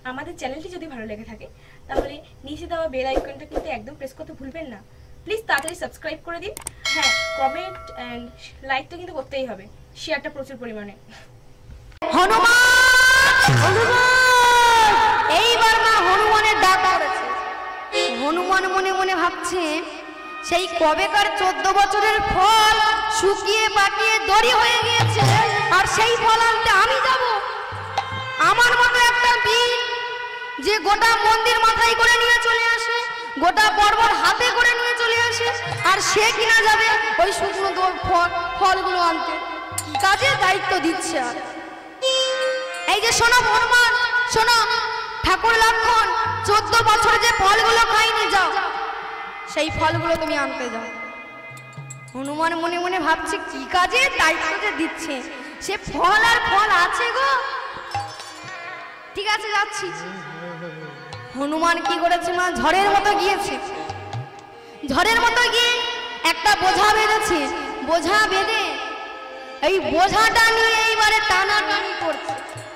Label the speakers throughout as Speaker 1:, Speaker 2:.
Speaker 1: আমাদের চ্যানেলটি যদি ভালো লেগে থাকে তাহলে নিচে দেওয়া বেল আইকনটা কিন্তু একদম প্রেস করতে ভুলবেন না। প্লিজ তাড়াতাড়ি সাবস্ক্রাইব করে দিন। হ্যাঁ, কমেন্ট অ্যান্ড লাইকটা কিন্তু করতেই হবে, শেয়ারটা প্রচুর পরিমাণে।
Speaker 2: হনুমান হনুমান, এইবার মা হনুমানের ডাক করেছে। হনুমান মনে মনে ভাবছে সেই কবেকার 14 বছরের ফল শুকিয়ে পাকিয়ে দড়ি হয়ে গিয়েছে, আর সেই ফল আনতে আমি যাব? আমার মতো একটা বীর যে গোটা মন্দির মাথায় করে নিয়ে চলে আসে, গোটা পর্বত হাতে করে নিয়ে চলে আসে, আর সে কিনা যাবে ওই শুকনো ফলগুলো আনতে? কি কাজে দায়িত্ব দিচ্ছে? আর এই যে শোনো হনুমান, শোনো, ঠাকুর লক্ষণ 14 বছরে যে ফলগুলো খাইনি, যাও সেই ফলগুলো তুমি আনতে যাও। হনুমান মনে মনে ভাবছে কি কাজে দায়িত্ব যে দিচ্ছে, সে ফল আর ফল আছে গো। ঠিক আছে, যাচ্ছি। হনুমান কি করেছে মা, ঝড়ের মতো গিয়েছে। ঝড়ের মতো গিয়ে একটা বোঝা বেঁধেছে। বোঝা বেঁধে এই বোঝাটা নিয়ে এইবারে টানাটানি করছে,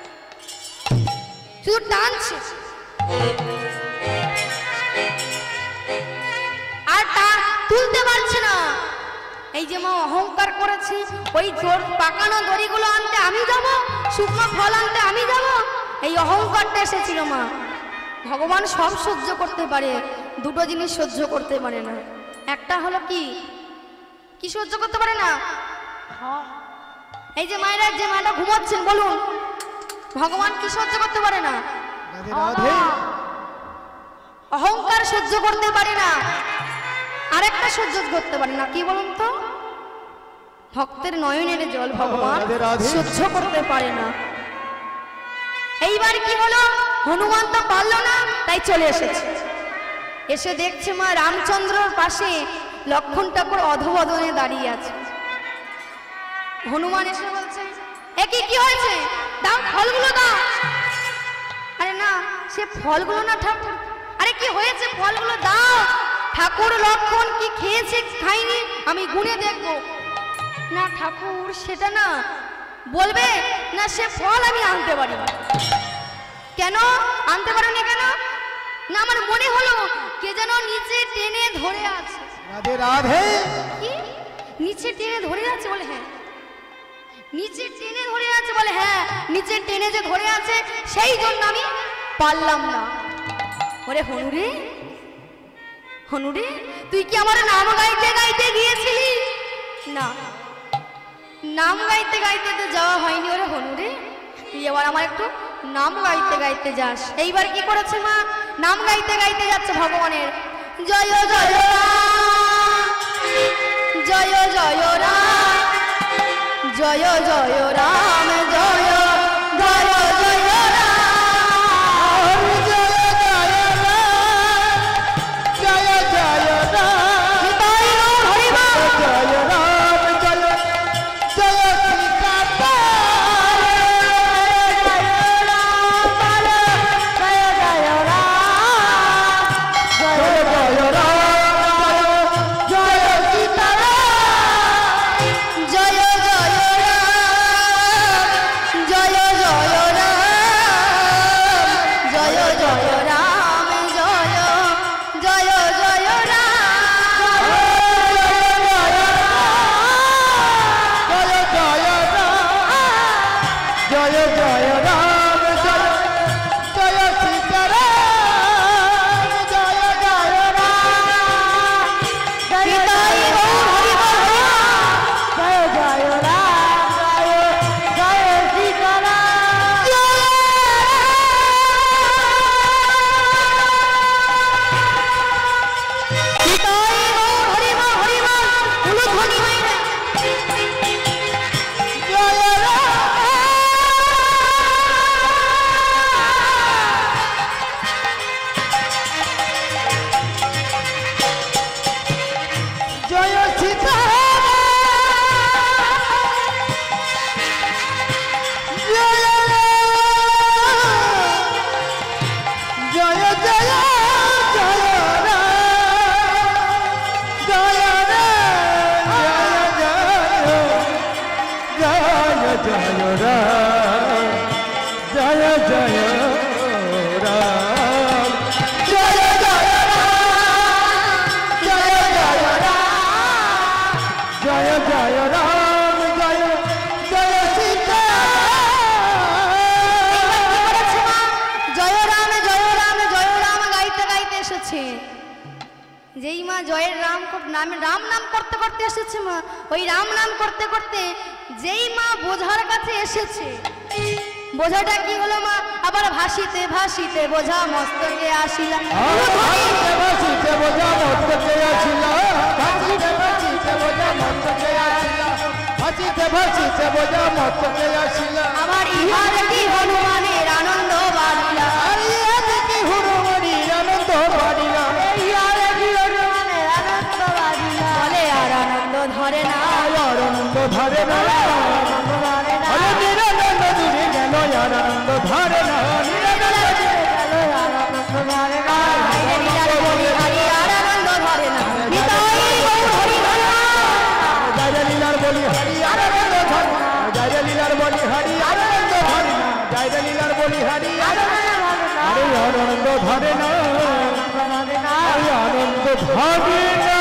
Speaker 2: শুধু টানছে আর তা তুলতে পারছে না। এই যে মা অহংকার করেছে, ওই পাকানো দড়িগুলো আনতে আমি যাব, শুকনো ফল আনতে আমি যাব, এই অহংকারটা এসেছিল মা। ভগবান সব সহ্য করতে পারে, দুটো জিনিস সহ্য করতে পারে না। একটা হলো কি কি সহ্য করতে পারে না? এই যে মায়েরা, যে মাটা ঘুমাচ্ছেন বলুন, ভগবান কি সহ্য করতে পারে না? অহংকার সহ্য করতে পারে না। আরেকটা সহ্য করতে পারে না, কি বলুন তো? ভক্তের নয়নের জল ভগবান সহ্য করতে পারে না। এইবার কি হলো, হনুমান তো পারল না, তাই চলে এসেছে। এসে দেখছে মা রামচন্দ্রর পাশে লক্ষণ ঠাকুর অধবদনে দাঁড়িয়ে আছে। হনুমান এসে বলছে, একই কি হয়েছে, দাও ফলগুলো দাও। আরে না, সে ফলগুলো না ঠাকুর। আরে কি হয়েছে, ফলগুলো দাও। ঠাকুর লক্ষণ কি খেয়েছে খাইনি আমি গুনে দেখব। না ঠাকুর, সেটা না, বলবে না সে ফল আমি আনতে পারি না। কেন আনতে পারো না? কেন না, আমার মনে হলো কে যেন নিচে টেনে ধরে আছে।
Speaker 3: রাধে রাধে।
Speaker 2: কি নিচে টেনে ধরে আছে? বলে হ্যাঁ। নিচে টেনে ধরে আছে? বলে হ্যাঁ, নিচে টেনে যে ধরে আছে সেই জন্য আমি পারলাম না। ওরে হনুরে, হনুরে, তুই কি আমার নাম গাইতে গাইতে গিয়েছিলি? না, নাম গাইতে গাইতে তো যাওয়া হয়নি। ওরে হনুরে, তুই এবার আমার একটু নাম গাইতে গাইতে যাস। এইবার কি করেছে মা, নাম গাইতে গাইতে যাচ্ছে ভগবানের। জয় জয় রাম, জয় জয় রাম, জয় জয় রাম, জয় জয় জয় রাম,
Speaker 3: জয় জয় রাম, জয় জয় রাম,
Speaker 2: নিতাই গৌর হরি বল।
Speaker 3: জয় রাম, জয় জয় সীতারাম,
Speaker 2: জয় রাম, জয় জয় রাম,
Speaker 3: জয় জয় রাম, জয় সীতারাম,
Speaker 2: জয় জয় রাম, করছে, যেই মা জয়ের রাম নাম করতে করতে এসেছে মা, ওই রাম নাম করতে করতে যেই মা বোঝার কাছে এসেছে, বোঝাটা কি হলো মা? আবার ভাসিতে ভাসিতে বোঝা মস্তকে আসিলা।
Speaker 3: ভাসিতে বোঝা মস্তকে আসিলা, ভাসিতে ভাসিতে বোঝা মস্তকে আসিলা, ভাসিতে ভাসিতে বোঝা মস্তকে আসিলা।
Speaker 2: আবার ইহার কি হনুমানের আনন্দ বাড়িলা,
Speaker 3: আর ইহার কি হনুমানের আনন্দ বাড়িলা,
Speaker 2: ইহার কি হনুমানের আনন্দ বাড়িলা। বলে আর আনন্দ ধরে না,
Speaker 3: আনন্দ ধরে না,
Speaker 2: আনন্দ ধরে না,
Speaker 3: আরে নিরানন্দ দূরে গেল আর আনন্দ ধরে না, নিরানন্দ দূরে গেল আর আনন্দ ধরে না।
Speaker 2: বাইরে লীলার বলি হারি আর আনন্দ ধরে না। নিতাই গৌর হরি ধরা,
Speaker 3: জয় লীলার বলি হরি আর আনন্দ ধরে না, জয় লীলার বলি হরি আর আনন্দ ধরে না, জয় লীলার বলি হরি আর আরে আনন্দ ধরে না, আরে আনন্দ ধরে না।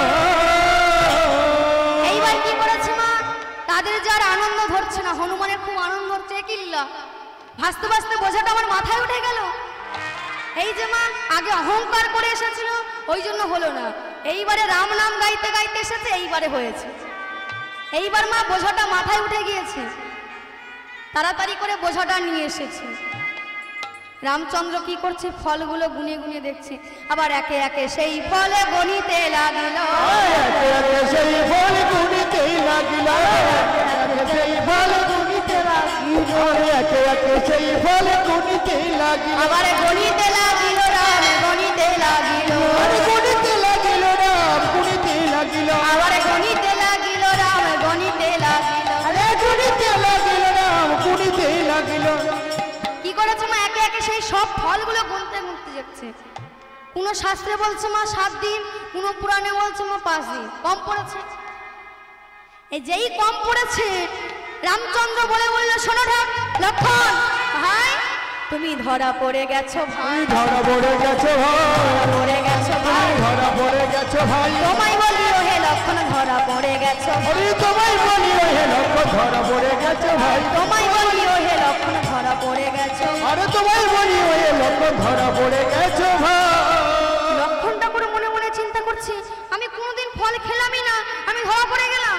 Speaker 2: এইবার কি করেছে মা? তাদের যার আনন্দ ধরছে না, হনুমানের খুব আনন্দ হচ্ছে, কিল্লা ভাসতে ভাসতে বোঝাটা আমার মাথায় উঠে গেল। এই যে মা আগে অহংকার করে এসেছিল, ওই জন্য হলো না। এইবারে রাম নাম গাইতে গাইতে এসেছে, এইবারে হয়েছে। এইবার মা বোঝাটা মাথায় উঠে গিয়েছে, তাড়াতাড়ি করে বোঝাটা নিয়ে এসেছে। রামচন্দ্র কি করছে? ফলগুলো গুনে গুনে দেখছে, আবার একে একে সেই ফলে গণিতে লাগিল,
Speaker 3: একে একে সেই ফল গুনিতে লাগিল, সেই ফল গুনিতে লাগিল, একে একে সেই ফল গুনিতে লাগিল,
Speaker 2: আবার গণিতে লাগিল রাম, গণিতে লাগিল,
Speaker 3: আরে গুনিতে লাগিল রাম, গুনিতে লাগিল,
Speaker 2: আবার গণিতে লাগিল রাম, গণিতে লাগিল।
Speaker 3: আরে গুনিতে লাগিল রাম, গুনিতে লাগিল।
Speaker 2: কি করেছে মা? একে একে সেই সব ফলগুলো গুনতে গুনতে যাচ্ছে। কোন শাস্ত্রে বলছে মা 7 দিন, কোন পুরাণে বলছে মা 5 দিন। কম পড়েছে। এই যেই কম পড়েছে, রামচন্দ্র বলে বলল, শোনো লক্ষণ ভাই, তুমি ধরা পড়ে গেছো ভাই,
Speaker 3: ধরা পড়ে গেছে ভাই,
Speaker 2: পড়ে গেছো ভাই,
Speaker 3: ধরা পড়ে গেছে ভাই,
Speaker 2: তোমায় বলি ও হে লক্ষণ ধরা পড়ে গেছো,
Speaker 3: আরে তোমায় বলি ও হে লক্ষণ ধরা পড়ে গেছে ভাই,
Speaker 2: তোমায় বলি ও হে লক্ষণ ধরা পড়ে গেছো।
Speaker 3: আরে তোমায় বলি ও হে লক্ষণ ধরা পড়ে গেছে ভাই।
Speaker 2: লক্ষণটা করে মনে মনে চিন্তা করছি, আমি কোনোদিন ফল খেলামই না, আমি ধরা পড়ে গেলাম।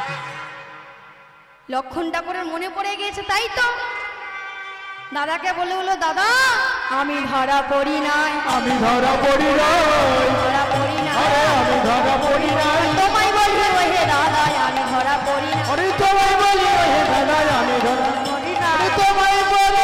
Speaker 2: লক্ষণটা করে মনে পড়ে গিয়েছে, তাই তো দাদাকে বলে হলো, দাদা আমি ধরা পড়ি নাই,
Speaker 3: আমি ধরা পড়ি নাই,
Speaker 2: ধরা পড়ি নাই,
Speaker 3: আরে আমি ধরা পড়ি নাই,
Speaker 2: তোমায় বলি ও হে দাদা আমি ধরা পড়ি না,
Speaker 3: আরে তোমায় বলি ও হে দাদা আমি ধরা পড়ি নাই, আরে তোমায় বলি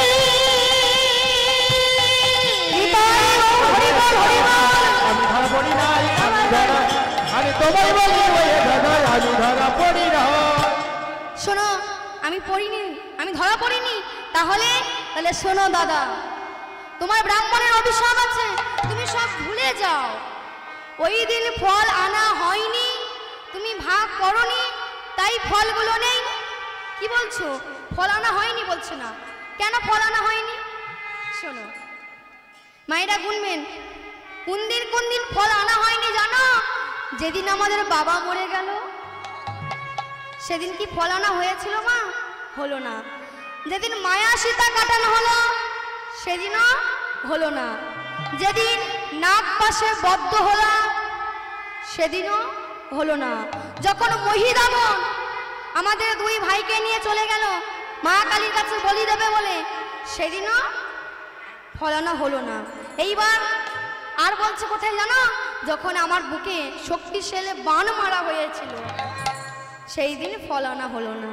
Speaker 2: নিতাই গৌর হরি বল, হরি বল।
Speaker 3: আমি ধরা পড়ি নাই, আমি ধরা, আরে তোমায় বলি ও হে দাদা আমি ধরা পড়ি নাই।
Speaker 2: শোনো, আমি পড়িনি, আমি ধরা পড়িনি। তাহলে শোনো দাদা, তোমার ব্রাহ্মণের অভিশাপ আছে, তুমি সব ভুলে যাও। ওই দিন ফল আনা হয়নি, তুমি ভাগ করনি, তাই ফলগুলো নেই। কি বলছো? ফল আনা হয়নি বলছো না, কেন ফল আনা হয়নি? শোনো মায়েরা গুনবেন, কোন দিন ফল আনা হয়নি জানো? যেদিন আমাদের বাবা মরে গেল, সেদিন কি ফল আনা হয়েছিল মা? হলো না। যেদিন মায়া সীতা কাটানো হলো, সেদিনও হলো না। যেদিন নাগ পাশে বদ্ধ হলো, সেদিনও হলো না। যখন মহিদামন আমাদের 2 ভাইকে নিয়ে চলে গেল মা কালীর কাছে বলি দেবে বলে, সেদিনও ফল আনা হলো না। এইবার আর বলছে কোথায় জানো? যখন আমার বুকে শক্তিশালী বাণ মারা হয়েছিল, সেই দিন ফল আনা হলো না।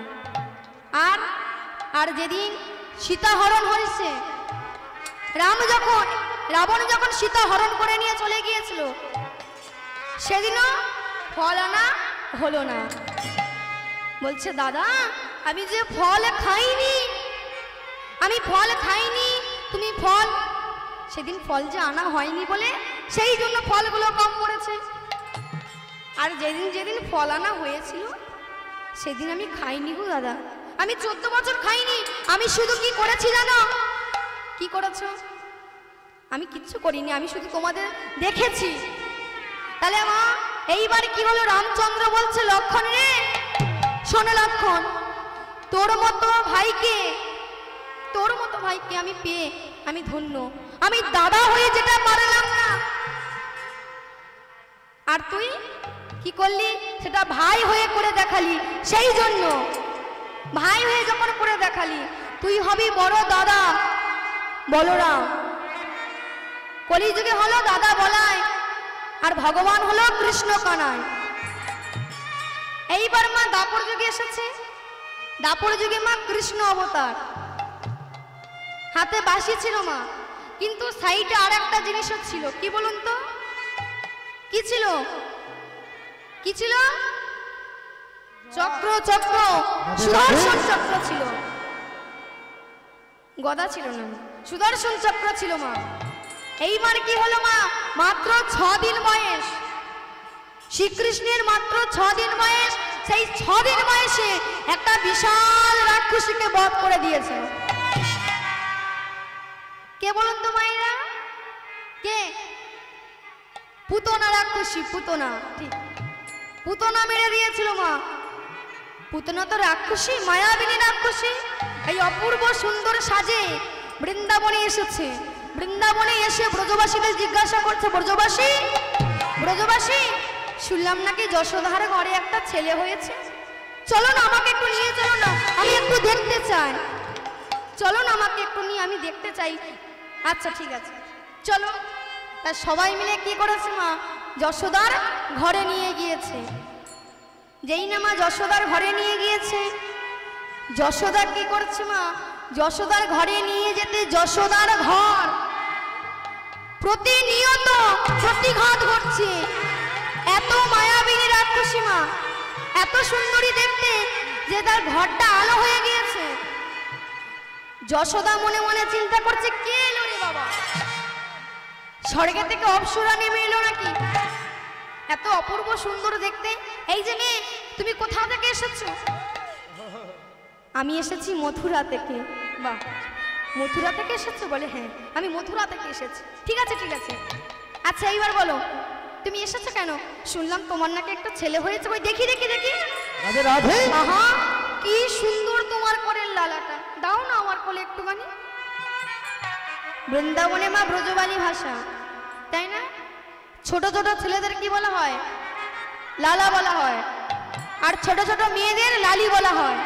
Speaker 2: আর যেদিন সীতা হরণ হয়েছে, রাবণ যখন সীতা হরণ করে নিয়ে চলে গিয়েছিল, সেদিনও ফল আনা হলো না। বলছে দাদা আমি যে ফল খাইনি, আমি ফল খাইনি, তুমি ফল, সেদিন ফল যে আনা হয়নি বলে সেই জন্য ফলগুলো কম পড়েছে। আর যেদিন ফল আনা হয়েছিল, সেদিন আমি খাইনি গো দাদা, আমি 14 বছর খাইনি। আমি শুধু কি করেছি জানো? কি করেছো? আমি কিচ্ছু করিনি, আমি শুধু তোমাদের দেখেছি। তাহলে মা এইবার কি হলো? রামচন্দ্র বলছে, লক্ষণ রে শোনো লক্ষণ, তোর মতো ভাইকে আমি পেয়ে আমি ধন্য। আমি দাদা হয়ে যেটা পারলাম না, আর তুই কি করলি? সেটা ভাই হয়ে করে দেখালি। সেই জন্য ভাই হয়ে যখন করে দেখালি, তুই হবি বড় দাদা বলরাম। কলিযুগে হলো দাদা বলাই, আর ভগবান হলো কৃষ্ণ কানাই। এইবার মা দাপর যুগে এসেছে। দাপর যুগে মা কৃষ্ণ অবতার, হাতে বাঁশি ছিল মা, কিন্তু সাইডে আর একটা জিনিসও ছিল। কি বলুন তো? কি ছিল? কি ছিল? চক্র। চক্র, সুদর্শন চক্র ছিল। গদা ছিল না, সুদর্শন চক্র ছিল মা। এইবার কি হলো মা? মাত্র 6 দিন বয়স, শ্রীকৃষ্ণের মাত্র 6 দিন বয়স। সেই 6 দিন বয়সে একটা বিশাল রাক্ষসীকে বধ করে দিয়েছে। কে বলুন তো মায়েরা? কে? পুতনা রাক্ষসী। পুতনা, ঠিক, পুতনা মেরে দিয়েছিল মা। পুতনা তো রাক্ষসী, মায়াবিনী রাক্ষসী। এই অপূর্ব সুন্দর সাজে বৃন্দাবনে এসেছে। বৃন্দাবনে এসে ব্রজবাসীদের জিজ্ঞাসা করছে, ব্রজবাসী, ব্রজবাসী, শুনলাম নাকি যশোদার ঘরে একটা ছেলে হয়েছে। চলো না, আমাকে একটু নিয়ে চলো না, আমি একটু দেখতে চাই। চলো না, আমাকে একটু নিয়ে, আমি দেখতে চাই। আচ্ছা ঠিক আছে, চলো। তা সবাই মিলে কি করেছে মা? যশোদার ঘরে নিয়ে গিয়েছে। যেই না মা যশোদার ঘরে নিয়ে গিয়েছে, যশোদা কি করছে মা? যশোদার ঘরে নিয়ে যেতে যশোদার ঘর প্রতিনিয়ত প্রতিঘাত ঘটছে। এত মায়াবিনী রাক্ষসী মা, এত সুন্দরী দেখতে যে তার ঘরটা আলো হয়ে গিয়েছে। যশোদা মনে মনে চিন্তা করছে, কে এলো রে বাবা? স্বর্গে থেকে অপ্সরা নেমে এলো নাকি? এত অপূর্ব সুন্দর দেখতে। এই যে মেয়ে, তুমি কোথা থেকে এসেছো? আমি এসেছি মথুরা থেকে। বাহ, মথুরা থেকে এসেছো? বলে হ্যাঁ, আমি মথুরা থেকে এসেছি। ঠিক আছে ঠিক আছে। আচ্ছা এইবার বলো, তুমি এসেছো কেন? শুনলাম তোমার নাকি একটা ছেলে হয়েছে। ওই দেখি দেখি দেখি।
Speaker 3: রাধে রাধে।
Speaker 2: আহা, কি সুন্দর তোমার কোলের লালাটা। দাও না আমার কোলে একটুখানি। বৃন্দাবনে মা ব্রজবালী ভাষা, তাই না? ছোট ছোট ছেলেদের কি বলা হয়? লালা বলা হয়। আর ছোট ছোট মেয়েদের লালি বলা হয়।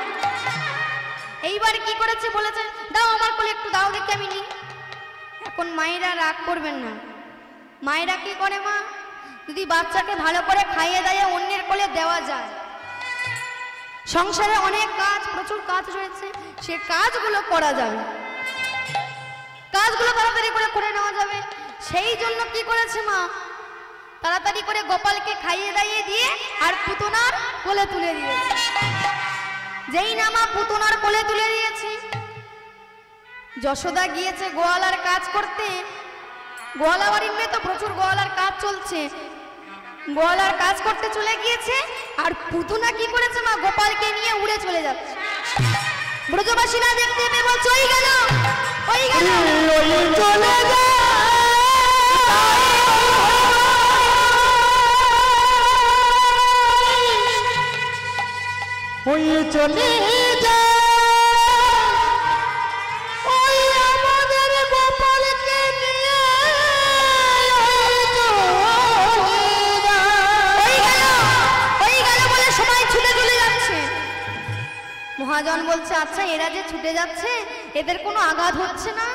Speaker 2: এইবার কি করেছে? বলেছে দাও আমার কোলে একটু, দাও দেখি আমি নিই। এখন মায়েরা রাগ করবেন না। মায়েরা কি করে মা? যদি বাচ্চাকে ভালো করে খাইয়ে দাইয়ে অন্যের কোলে দেওয়া যায়, সংসারে অনেক কাজ, প্রচুর কাজ রয়েছে, সে কাজগুলো করা যাবে, কাজগুলো তাড়াতাড়ি করে করে নেওয়া যাবে। সেই জন্য কি করেছে মা? তাড়াতাড়ি করে গোপালকে খাইয়ে দাইয়ে দিয়ে আর পুতনার কোলে তুলে দিয়েছে। যেই না মা পুতনার কোলে তুলে দিয়েছি, যশোদা গিয়েছে গোয়ালার কাজ করতে। গোয়ালা বাড়ির মেয়ে তো, প্রচুর গোয়ালার কাজ চলছে। গোয়ালার কাজ করতে চলে গিয়েছে, আর পুতনা কি করেছে মা? গোপালকে নিয়ে উড়ে চলে যাচ্ছে। ব্রজবাসীরা দেখতে পেয়ে বলছে, ওই গেল, ওই গেল,
Speaker 3: চলে যা। ওই চলে যা, ওই আমাদের গোপালকে নিয়ে
Speaker 2: ওই গেল বলে সবাই ছুটে চলে যাচ্ছে। মহাজন বলছে, আচ্ছা এরা যে ছুটে যাচ্ছে, এদের কোনো আঘাত হচ্ছে না?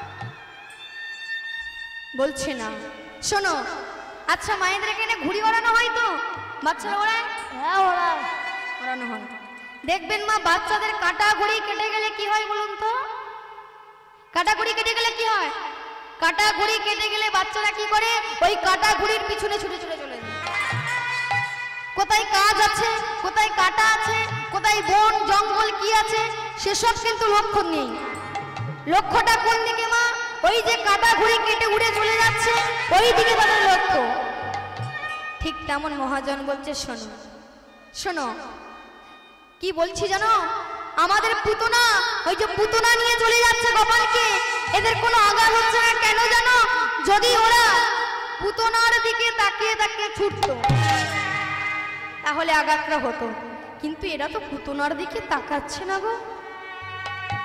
Speaker 2: বলছে না। শোনো, আচ্ছা মায়েদের এখানে ঘুড়ি ওড়ানো হয় তো? বাচ্চারা ওড়ায়? হ্যাঁ ওড়ায়, ওড়ানো হয়। দেখবেন মা, বাচ্চাদের কাটা ঘুড়ি কেটে গেলে কি হয় বলুন তো? কাটা ঘুড়ি কেটে গেলে কি হয়? কাটা ঘুড়ি কেটে গেলে বাচ্চারা কি করে? ওই কাটা ঘুড়ির পিছনে ছুটে ছুটে চলে যায়। কোথায় কাজ আছে, কোথায় কাটা আছে, কোথায় বন জঙ্গল কি আছে, সেসব কিন্তু লক্ষ্য নেই। লক্ষ্যটা কোন দিকে মা? ওই যে কাটা ঘুড়ি কেটে উড়ে চলে যাচ্ছে, ওই দিকে তাদের লক্ষ্য। ঠিক তেমন মহাজন বলছে, শোনো শোনো, কি বলছি জানো? আমাদের পুতনা, ওই যে পুতনা নিয়ে চলে যাচ্ছে গোপালকে, এদের কোনো আঘাত হচ্ছে না। কেন জানো? যদি ওরা পুতনার দিকে তাকিয়ে তাকিয়ে ছুটতো, তাহলে আঘাতটা হতো। কিন্তু এরা তো পুতনার দিকে তাকাচ্ছে না গো।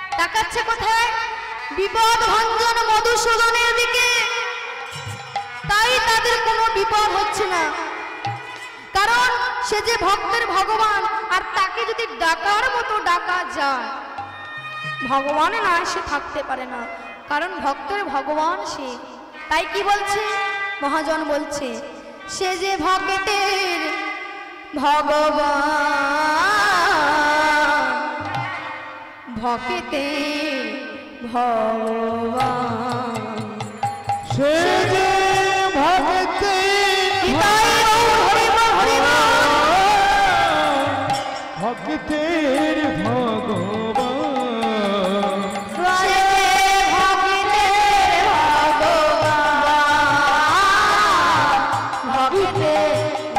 Speaker 2: তাকাচ্ছে কোথায়? বিপদ ভঞ্জন মধুসূদনের দিকে। তাই তাদের কোনো বিপদ হচ্ছে না। কারণ সে যে ভক্তের ভগবান, আর তাকে যদি ডাকার মতো ডাকা যায়, ভগবানে না সে থাকতে পারে না, কারণ ভক্তের ভগবান সে। তাই কি বলছে মহাজন, বলছে সে যে ভক্তের ভগবান, ভক্তের ভগবান,
Speaker 3: সে যে ভক্তের ভক্তের ভগবান,
Speaker 2: সে যে ভক্তের ভগবান, ভক্তের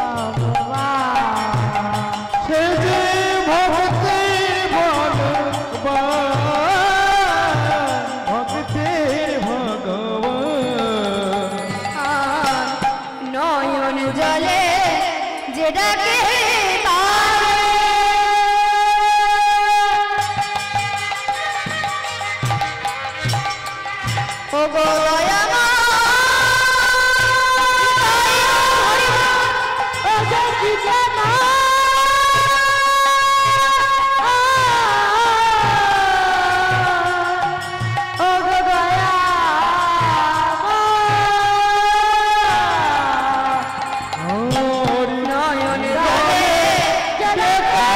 Speaker 2: ভগবান,
Speaker 3: সে যে ভক্তের ভগবান, ভক্তের ভগবান,
Speaker 2: নয়ন জলে যে ডাকে তারে, ও গো দয়াময়, ও গো কি জানা, ও গো দয়াময়, নয়ন জলে যে ডাকে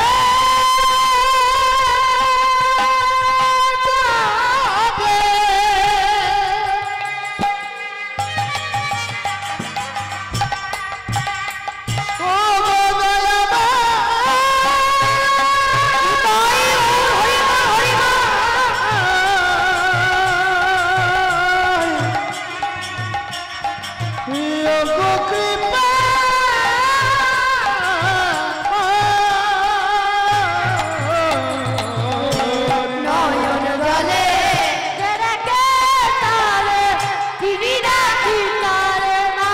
Speaker 2: নয়ন জলে যে ডাকে তারে, দিদিরা কিনারে না,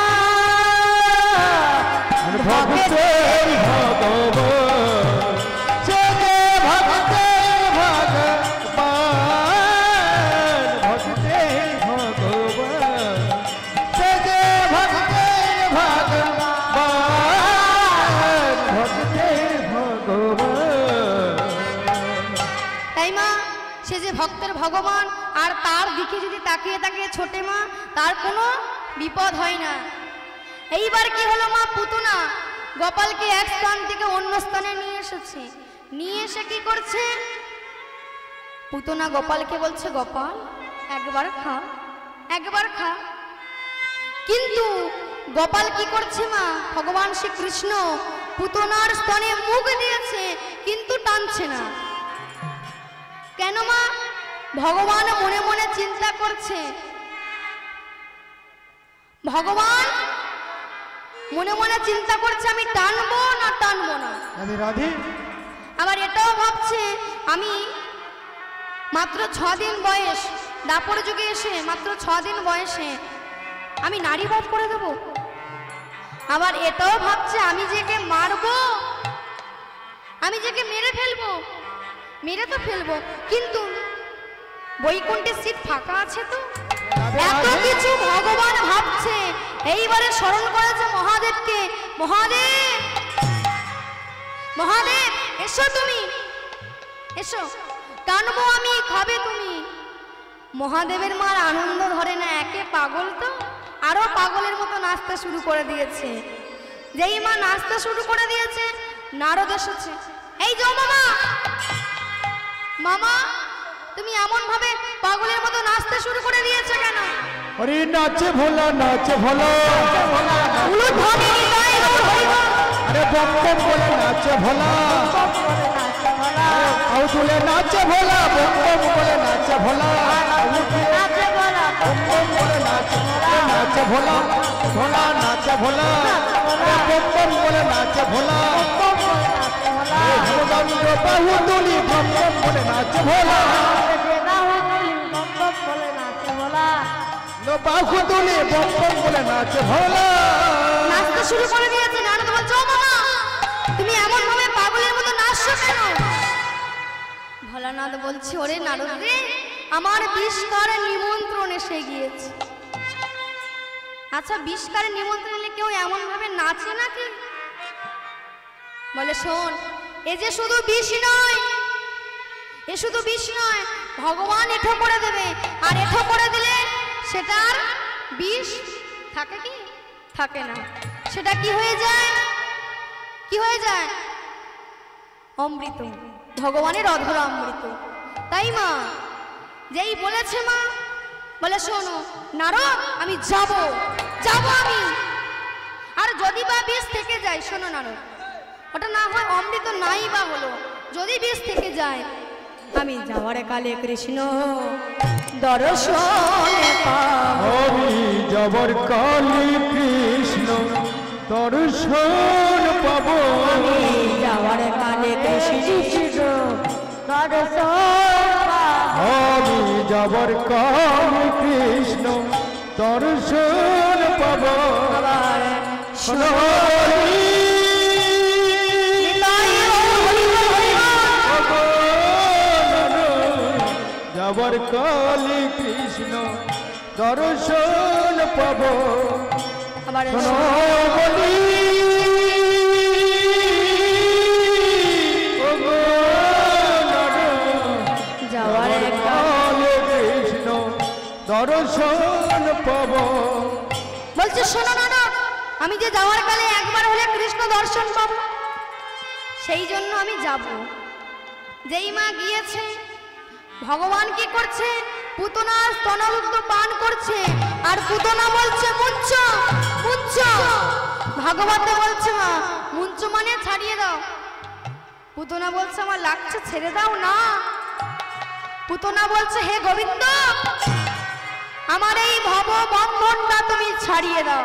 Speaker 3: ভক্তের ভগবান, সে যে ভক্তের ভগবান, ভক্তের ভগবান, সে যে ভক্তের ভগবান, ভক্তের ভগবান।
Speaker 2: তাই মা, সে যে ভক্তের ভগবান, আর তার দিকে যদি তাকিয়ে তাকিয়ে ছোটে মা, তার কোনো বিপদ হয় না। এইবার কি হলো মা, পুতনা গোপালকে এক স্থান থেকে অন্য স্থানে নিয়ে এসেছে। নিয়ে এসে কি করছে, পুতনা গোপালকে বলছে, গোপাল একবার খা, একবার খা। কিন্তু গোপাল কি করছে মা, ভগবান শ্রীকৃষ্ণ পুতনার স্তনে মুখ দিয়েছে কিন্তু টানছে না। কেন মা, ভগবান মনে মনে চিন্তা করছে, ভগবান মনে মনে চিন্তা করছে আমি টানবো না টানবো না।
Speaker 3: রাধে রাধে।
Speaker 2: আবার এটাও ভাবছে আমি মাত্র 6 দিন বয়স, দাপর যুগে এসে মাত্র 6 দিন বয়সে আমি নারী বধ করে দেব। আবার এটাও ভাবছে আমি যেকে মারবো, আমি যেকে মেরে ফেলবো, মেরে তো ফেলবো, কিন্তু বৈকুণ্ঠের সিট ফাঁকা আছে তো। এত কিছু ভগবান ভাবছে। এইবারে স্মরণ করেছে মহাদেবকে, মহাদেব, মহাদেব এসো, তুমি এসো, টানবো আমি, খাবে তুমি। মহাদেবের মার আনন্দ ধরে না, একে পাগল তো আরো পাগলের মতো নাচতে শুরু করে দিয়েছে। যেই মা নাচতে শুরু করে দিয়েছে, নারদ এসেছে। এই যে মামা, মামা তুমি এমন ভাবে পাগলের মতো নাচতে শুরু করে দিয়েছে কেন?
Speaker 3: হরি নাচে ভোলা, নাচে ভোলা,
Speaker 2: উলুধ্বনি নিতাই গৌর হরি বল।
Speaker 3: আরে বম বম বলে নাচে ভোলা, আউ তুলে নাচে ভোলা, বম বম বলে নাচে ভোলা, বম বম বলে নাচে ভোলা, ভোলা নাচে ভোলা, বম বম বলে নাচে ভোলা, ভগবান বাহু তুলি বম বম বলে নাচে ভোলা, বাহু তুলি বম বম বলে নাচে ভোলা।
Speaker 2: নাচতে শুরু করে দিয়েছে। নারদ বলছে, ও মামা তুমি এমন ভাবে পাগলের মতো নাচছো কেন? ভোলানাথ বলছে, ওরে নারদ রে, আমার বিষ্কার নিমন্ত্রণ এসে গিয়েছে। আচ্ছা বিষকারে নিমন্ত্রণ এলে কেউ এমন ভাবে নাচে নাকি? বলে শোন, এ যে শুধু বিষ নয়, এ শুধু বিষ নয়, ভগবান এঠো করে দেবে। আর এঠো করে দিলে সেটার বিষ থাকে কি? থাকে না। সেটা কি হয়ে যায়? কি হয়ে যায়? অমৃত, ভগবানের অধর অমৃত। তাই মা যেই বলেছে, মা বলে শোনো নারদ, আমি যাব আমি। আর যদি বা বিষ থেকে যায়, শোনো নারদ, ওটা না হয় অমৃত নাই বা হলো, যদি বিষ থেকে যায়, আমি যাওয়ার কালে কৃষ্ণ দর্শনে পাবো।
Speaker 3: আমি যাবার কালে কৃষ্ণ দর্শন পাবো।
Speaker 2: আমি যাওয়ার কালে কৃষ্ণ দর্শন পাবো।
Speaker 3: আমি যাবার কালে কৃষ্ণ দর্শন পাবো।
Speaker 2: আবার
Speaker 3: যাবার কালে কৃষ্ণ দর্শন পাবো।
Speaker 2: আবার
Speaker 3: বলি
Speaker 2: যাওয়ার
Speaker 3: কালে কৃষ্ণ দর্শন পাবো।
Speaker 2: বলছে শোনো না, আমি যে যাওয়ার কালে একবার হলে কৃষ্ণ দর্শন পাবো, সেই জন্য আমি যাব। যেই মা গিয়েছে, ভগবান কি করছে? পুতনার স্তনরুদ্ধ পান করছে, আর পুতনা বলছে মুঞ্চ মুঞ্চ। ভাগবতে বলছে মা মুঞ্চ মানে ছাড়িয়ে দাও। পুতনা বলছে আমার লাগছে, ছেড়ে দাও না। পুতনা বলছে হে গোবিন্দ, আমার এই ভব বন্ধনটা তুমি ছাড়িয়ে দাও।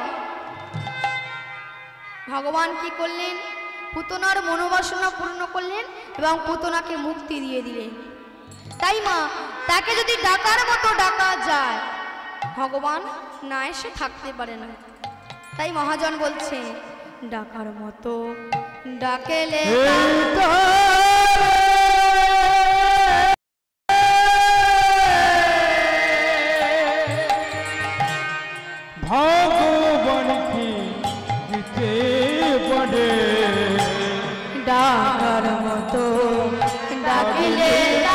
Speaker 2: ভগবান কি করলেন? পুতনার মনোবাসনা পূর্ণ করলেন এবং পুতনাকে মুক্তি দিয়ে দিলেন। তাই মা তাকে যদি ডাকার মতো ডাকা যায়, ভগবান না এসে থাকতে পারে না। তাই মহাজন বলছে ডাকার মতো ডাকেলে
Speaker 3: ভগবান কি দিতে পারে।
Speaker 2: ডাকার মতো ডাকিলে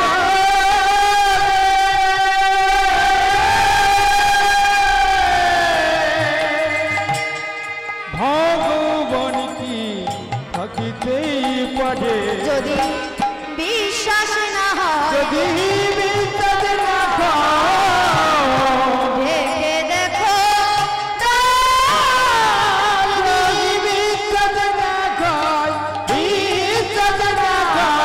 Speaker 3: ভগবান কি থাকিতেই পারে।
Speaker 2: যদি বিশ্বাস না হয়,
Speaker 3: যদি বিশ্বাস না হয়,
Speaker 2: ঢেকে দেখো
Speaker 3: যদি বিশ্বাস না হয়, বিশ্বাস না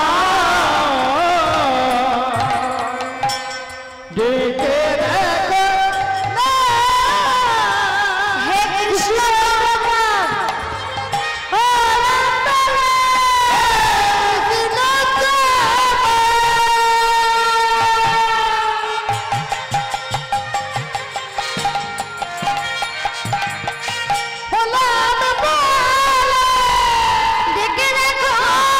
Speaker 3: হয়, ডেকে দেখো
Speaker 2: হে কৃষ্ণ দেখে দেখো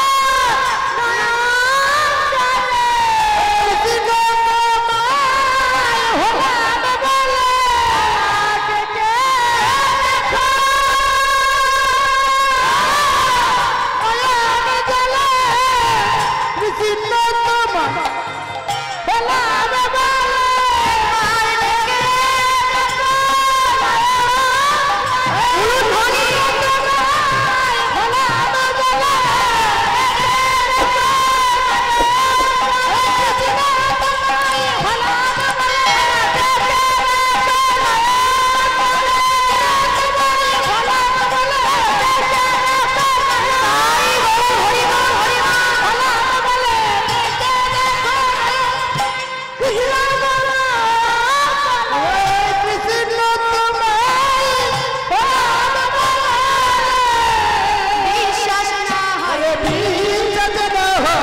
Speaker 2: বিশ্বাস না হয়,
Speaker 3: বিশ্বাস না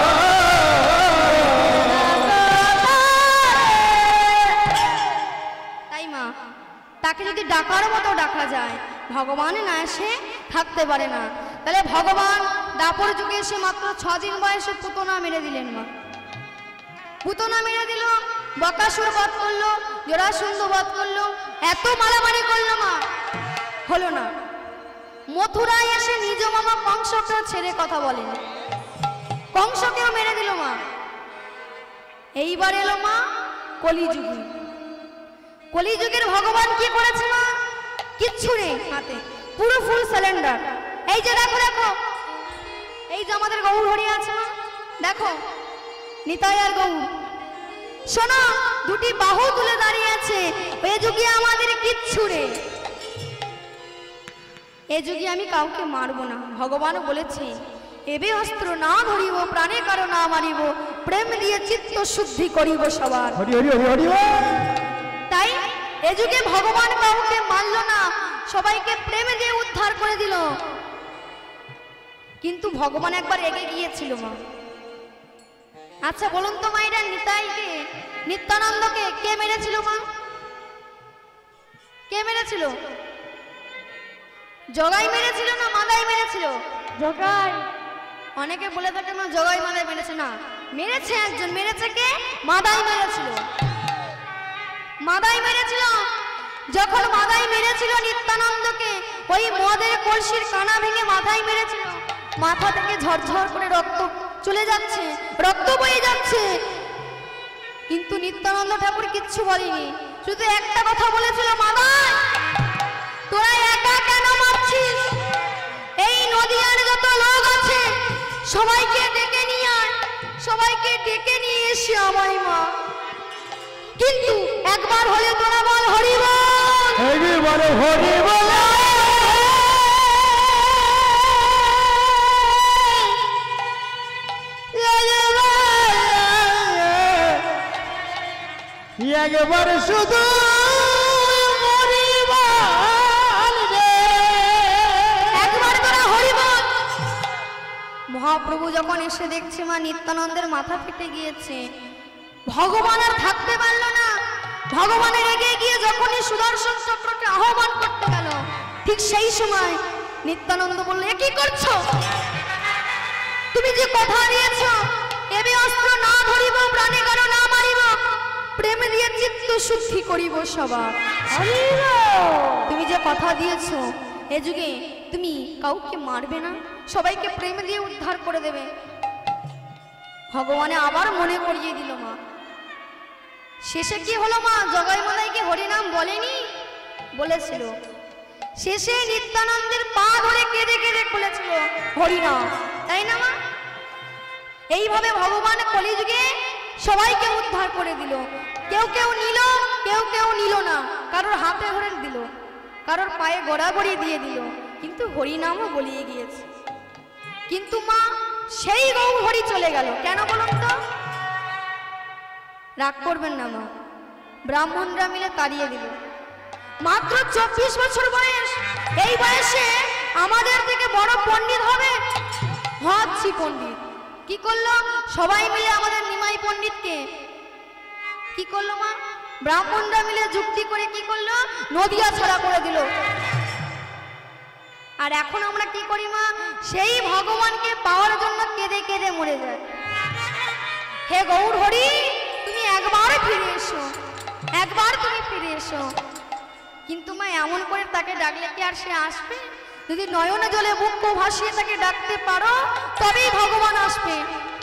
Speaker 2: তাই মা তাকে যদি ডাকার মতো ডাকা যায়, ভগবান না এসে থাকতে পারে না। তাহলে ভগবান দাপর যুগে এসে মাত্র 6 দিন বয়সে পুতনা মেরে দিলেন। মা পুতনা মেরে দিল, বকাসুর বধ করলো, জরাসন্ধ বধ করলো, এত মারামারি করলো মা, হলো না। মথুরায় এসে নিজ মামা কংসকে ছেড়ে কথা বলেন, কংসকেও মেরে দিল মা। এইবার এলো মা কলিযুগে। কলিযুগের ভগবান কি করেছে মা? কিচ্ছু নেই হাতে, পুরো ফুল সিলিন্ডার। এই যে দেখো দেখো, এই যে আমাদের গৌর হরি আছে মা, দেখো নিতাই আর গৌর। শোনো, দুটি বাহু তুলে দাঁড়িয়ে আছে। এই যুগে আমাদের কিচ্ছু নেই, এ যুগে আমি কাউকে মারবো না। ভগবানও বলেছে, এবে অস্ত্র না ধরিব, প্রাণে কারো না মারিব, প্রেম দিয়ে চিত্ত শুদ্ধি করিব সবার।
Speaker 3: হরি হরি হরি হরি।
Speaker 2: তাই এ যুগে ভগবান কাউকে মারল না, সবাইকে প্রেম দিয়ে উদ্ধার করে দিল। কিন্তু ভগবান একবার এগিয়ে গিয়েছিল মা। আচ্ছা বলুন তো মায়েরা, নিতাইকে নিত্যানন্দকে কে মেরেছিল মা? কে মেরেছিল? জগাই মেরেছিল না মাদাই মেরেছিল?
Speaker 1: জগাই।
Speaker 2: অনেকে বলে থাকে মা জগাই মাদাই মেরেছে, না, মেরেছে একজন। মেরেছে কে? মাদাই মেরেছিল। মাদাই মেরেছিল। যখন মাদাই মেরেছিল নিত্যানন্দকে, ওই মদের কলসির কানা ভেঙে মাথায় মেরেছিল। মাথা থেকে ঝরঝর করে রক্ত চলে যাচ্ছে, রক্ত বয়ে যাচ্ছে। কিন্তু নিত্যানন্দ ঠাকুর কিচ্ছু বলেনি, শুধু একটা কথা বলেছিল, মাদাই তোরা একা কেন মারছিস? এই নদীয়ার যত লোক আছে সবাইকে ডেকে নিয়ে আয়, সবাইকে ডেকে নিয়ে এসে আমায় মা। কিন্তু একবার হলে তোরা বল হরি বল,
Speaker 3: একবার হরি বল। একবার শুধু হরি বল রে,
Speaker 2: একবার তোরা হরি বল। মহাপ্রভু যখন এসে দেখছে মা নিত্যানন্দের মাথা ফেটে গিয়েছে, ভগবান আর থাকতে পারল না। ভগবানের এগিয়ে গিয়ে যখনই সুদর্শন চক্রকে আহ্বান করতে গেল, ঠিক সেই সময় নিত্যানন্দ বলল, এ কি করছো? তুমি যে কথা দিয়েছ, এবে অস্ত্র না ধরিব, প্রাণে কারো না মারিব, প্রেম দিয়ে চিত্ত শুদ্ধি করিব সবার। তুমি যে কথা দিয়েছ, এ যুগে তুমি কাউকে মারবে না, সবাইকে প্রেম দিয়ে উদ্ধার করে দেবে। ভগবানে আবার মনে করিয়ে দিল মা। শেষে কি হলো মা? জগাই মাদাইকে হরিনাম বলেনি? বলেছিল। শেষে নিত্যানন্দের পা ধরে কেঁদে কেঁদে খুলেছিল হরিনাম, তাই না মা? এইভাবে ভগবান কলিযুগে সবাইকে উদ্ধার করে দিল। কেউ কেউ নিল, কেউ কেউ নিল না। কারোর হাতে ধরে দিল, কারোর পায়ে গড়াগড়ি দিয়ে দিল, কিন্তু হরিনামও বলিয়ে গিয়েছে। কিন্তু মা সেই গৌর হরি চলে গেল কেন বলুন তো? রাগ করবেন না মা, ব্রাহ্মণরা মিলে তাড়িয়ে দিল। মাত্র 24 বছর বয়স, এই বয়সে আমাদের থেকে বড় পণ্ডিত হবে? হচ্ছি পণ্ডিত। কি করলো? সবাই মিলে আমাদের নিমাই পণ্ডিতকে কি করলো মা? ব্রাহ্মণরা মিলে যুক্তি করে কি করলো? নদিয়া ছাড়া করে দিল। আর এখন আমরা কি করি মা? সেই ভগবানকে পাওয়ার জন্য কেঁদে কেঁদে মরে যায়। হে গৌর হরি, তুমি একবার ফিরে এসো, একবার তুমি ফিরে এসো। কিন্তু মা এমন করে তাকে ডাকলে কি আর সে আসবে? যদি নয়নে জলে মুখ ভাসিয়ে তাকে ডাকতে পারো, তবেই ভগবান আসবে।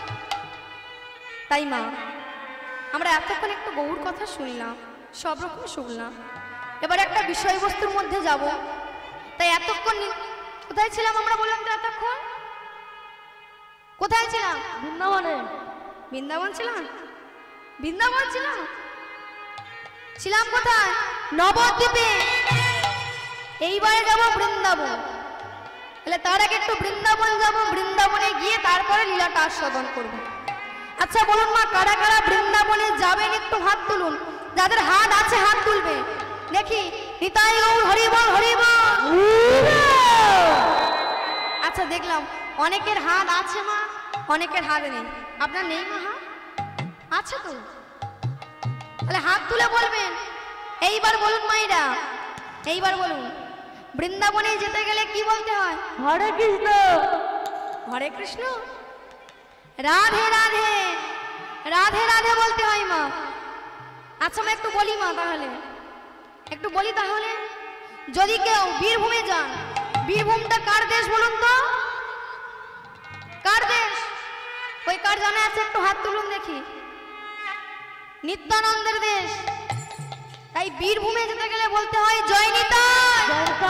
Speaker 2: তাই মা আমরা এতক্ষণ একটু গৌর কথা শুনলাম, সব রকম শুনলাম। এবার একটা বিষয়বস্তুর মধ্যে যাব। তাই এতক্ষণ কোথায় ছিলাম আমরা? বললাম তো এতক্ষণ কোথায় ছিলাম?
Speaker 1: বৃন্দাবনে।
Speaker 2: বৃন্দাবন ছিলাম, বৃন্দাবন ছিলাম, ছিলাম কোথায়? নবদ্বীপে। এইবারে যাব বৃন্দাবন। তাহলে তার আগে একটু বৃন্দাবন যাব, বৃন্দাবনে গিয়ে তারপরে লীলাটা আস্বাদন করব। আচ্ছা বলুন মা, কারা কারা বৃন্দাবনে যাবেন একটু হাত তুলুন। যাদের হাত আছে হাত তুলবে, দেখি। নিতাই গৌর হরি বল, হরি বল। আচ্ছা দেখলাম অনেকের হাত আছে মা, অনেকের হাত নেই। আপনার নেই মা হাত? আছে তো, তাহলে হাত তুলে বলবেন। এইবার বলুন মাইরা, এইবার বলুন, বৃন্দাবনে যেতে গেলে কি বলতে হয়?
Speaker 1: হরে কৃষ্ণ।
Speaker 2: হরে কৃষ্ণ, রাধে রাধে, রাধে রাধে বলতে হয় মা। আচ্ছা আমি একটু বলি মা, তাহলে একটু বলি তাহলে, যদি কেউ বীরভূমে যান, বীরভূমটা কার দেশ বলুন তো? কার দেশ? ওই কার জানা আছে একটু হাত তুলুন দেখি। নিত্যানন্দের দেশ। তাই বীরভূমে যেতে গেলে বলতে হয় জয় নিতাই।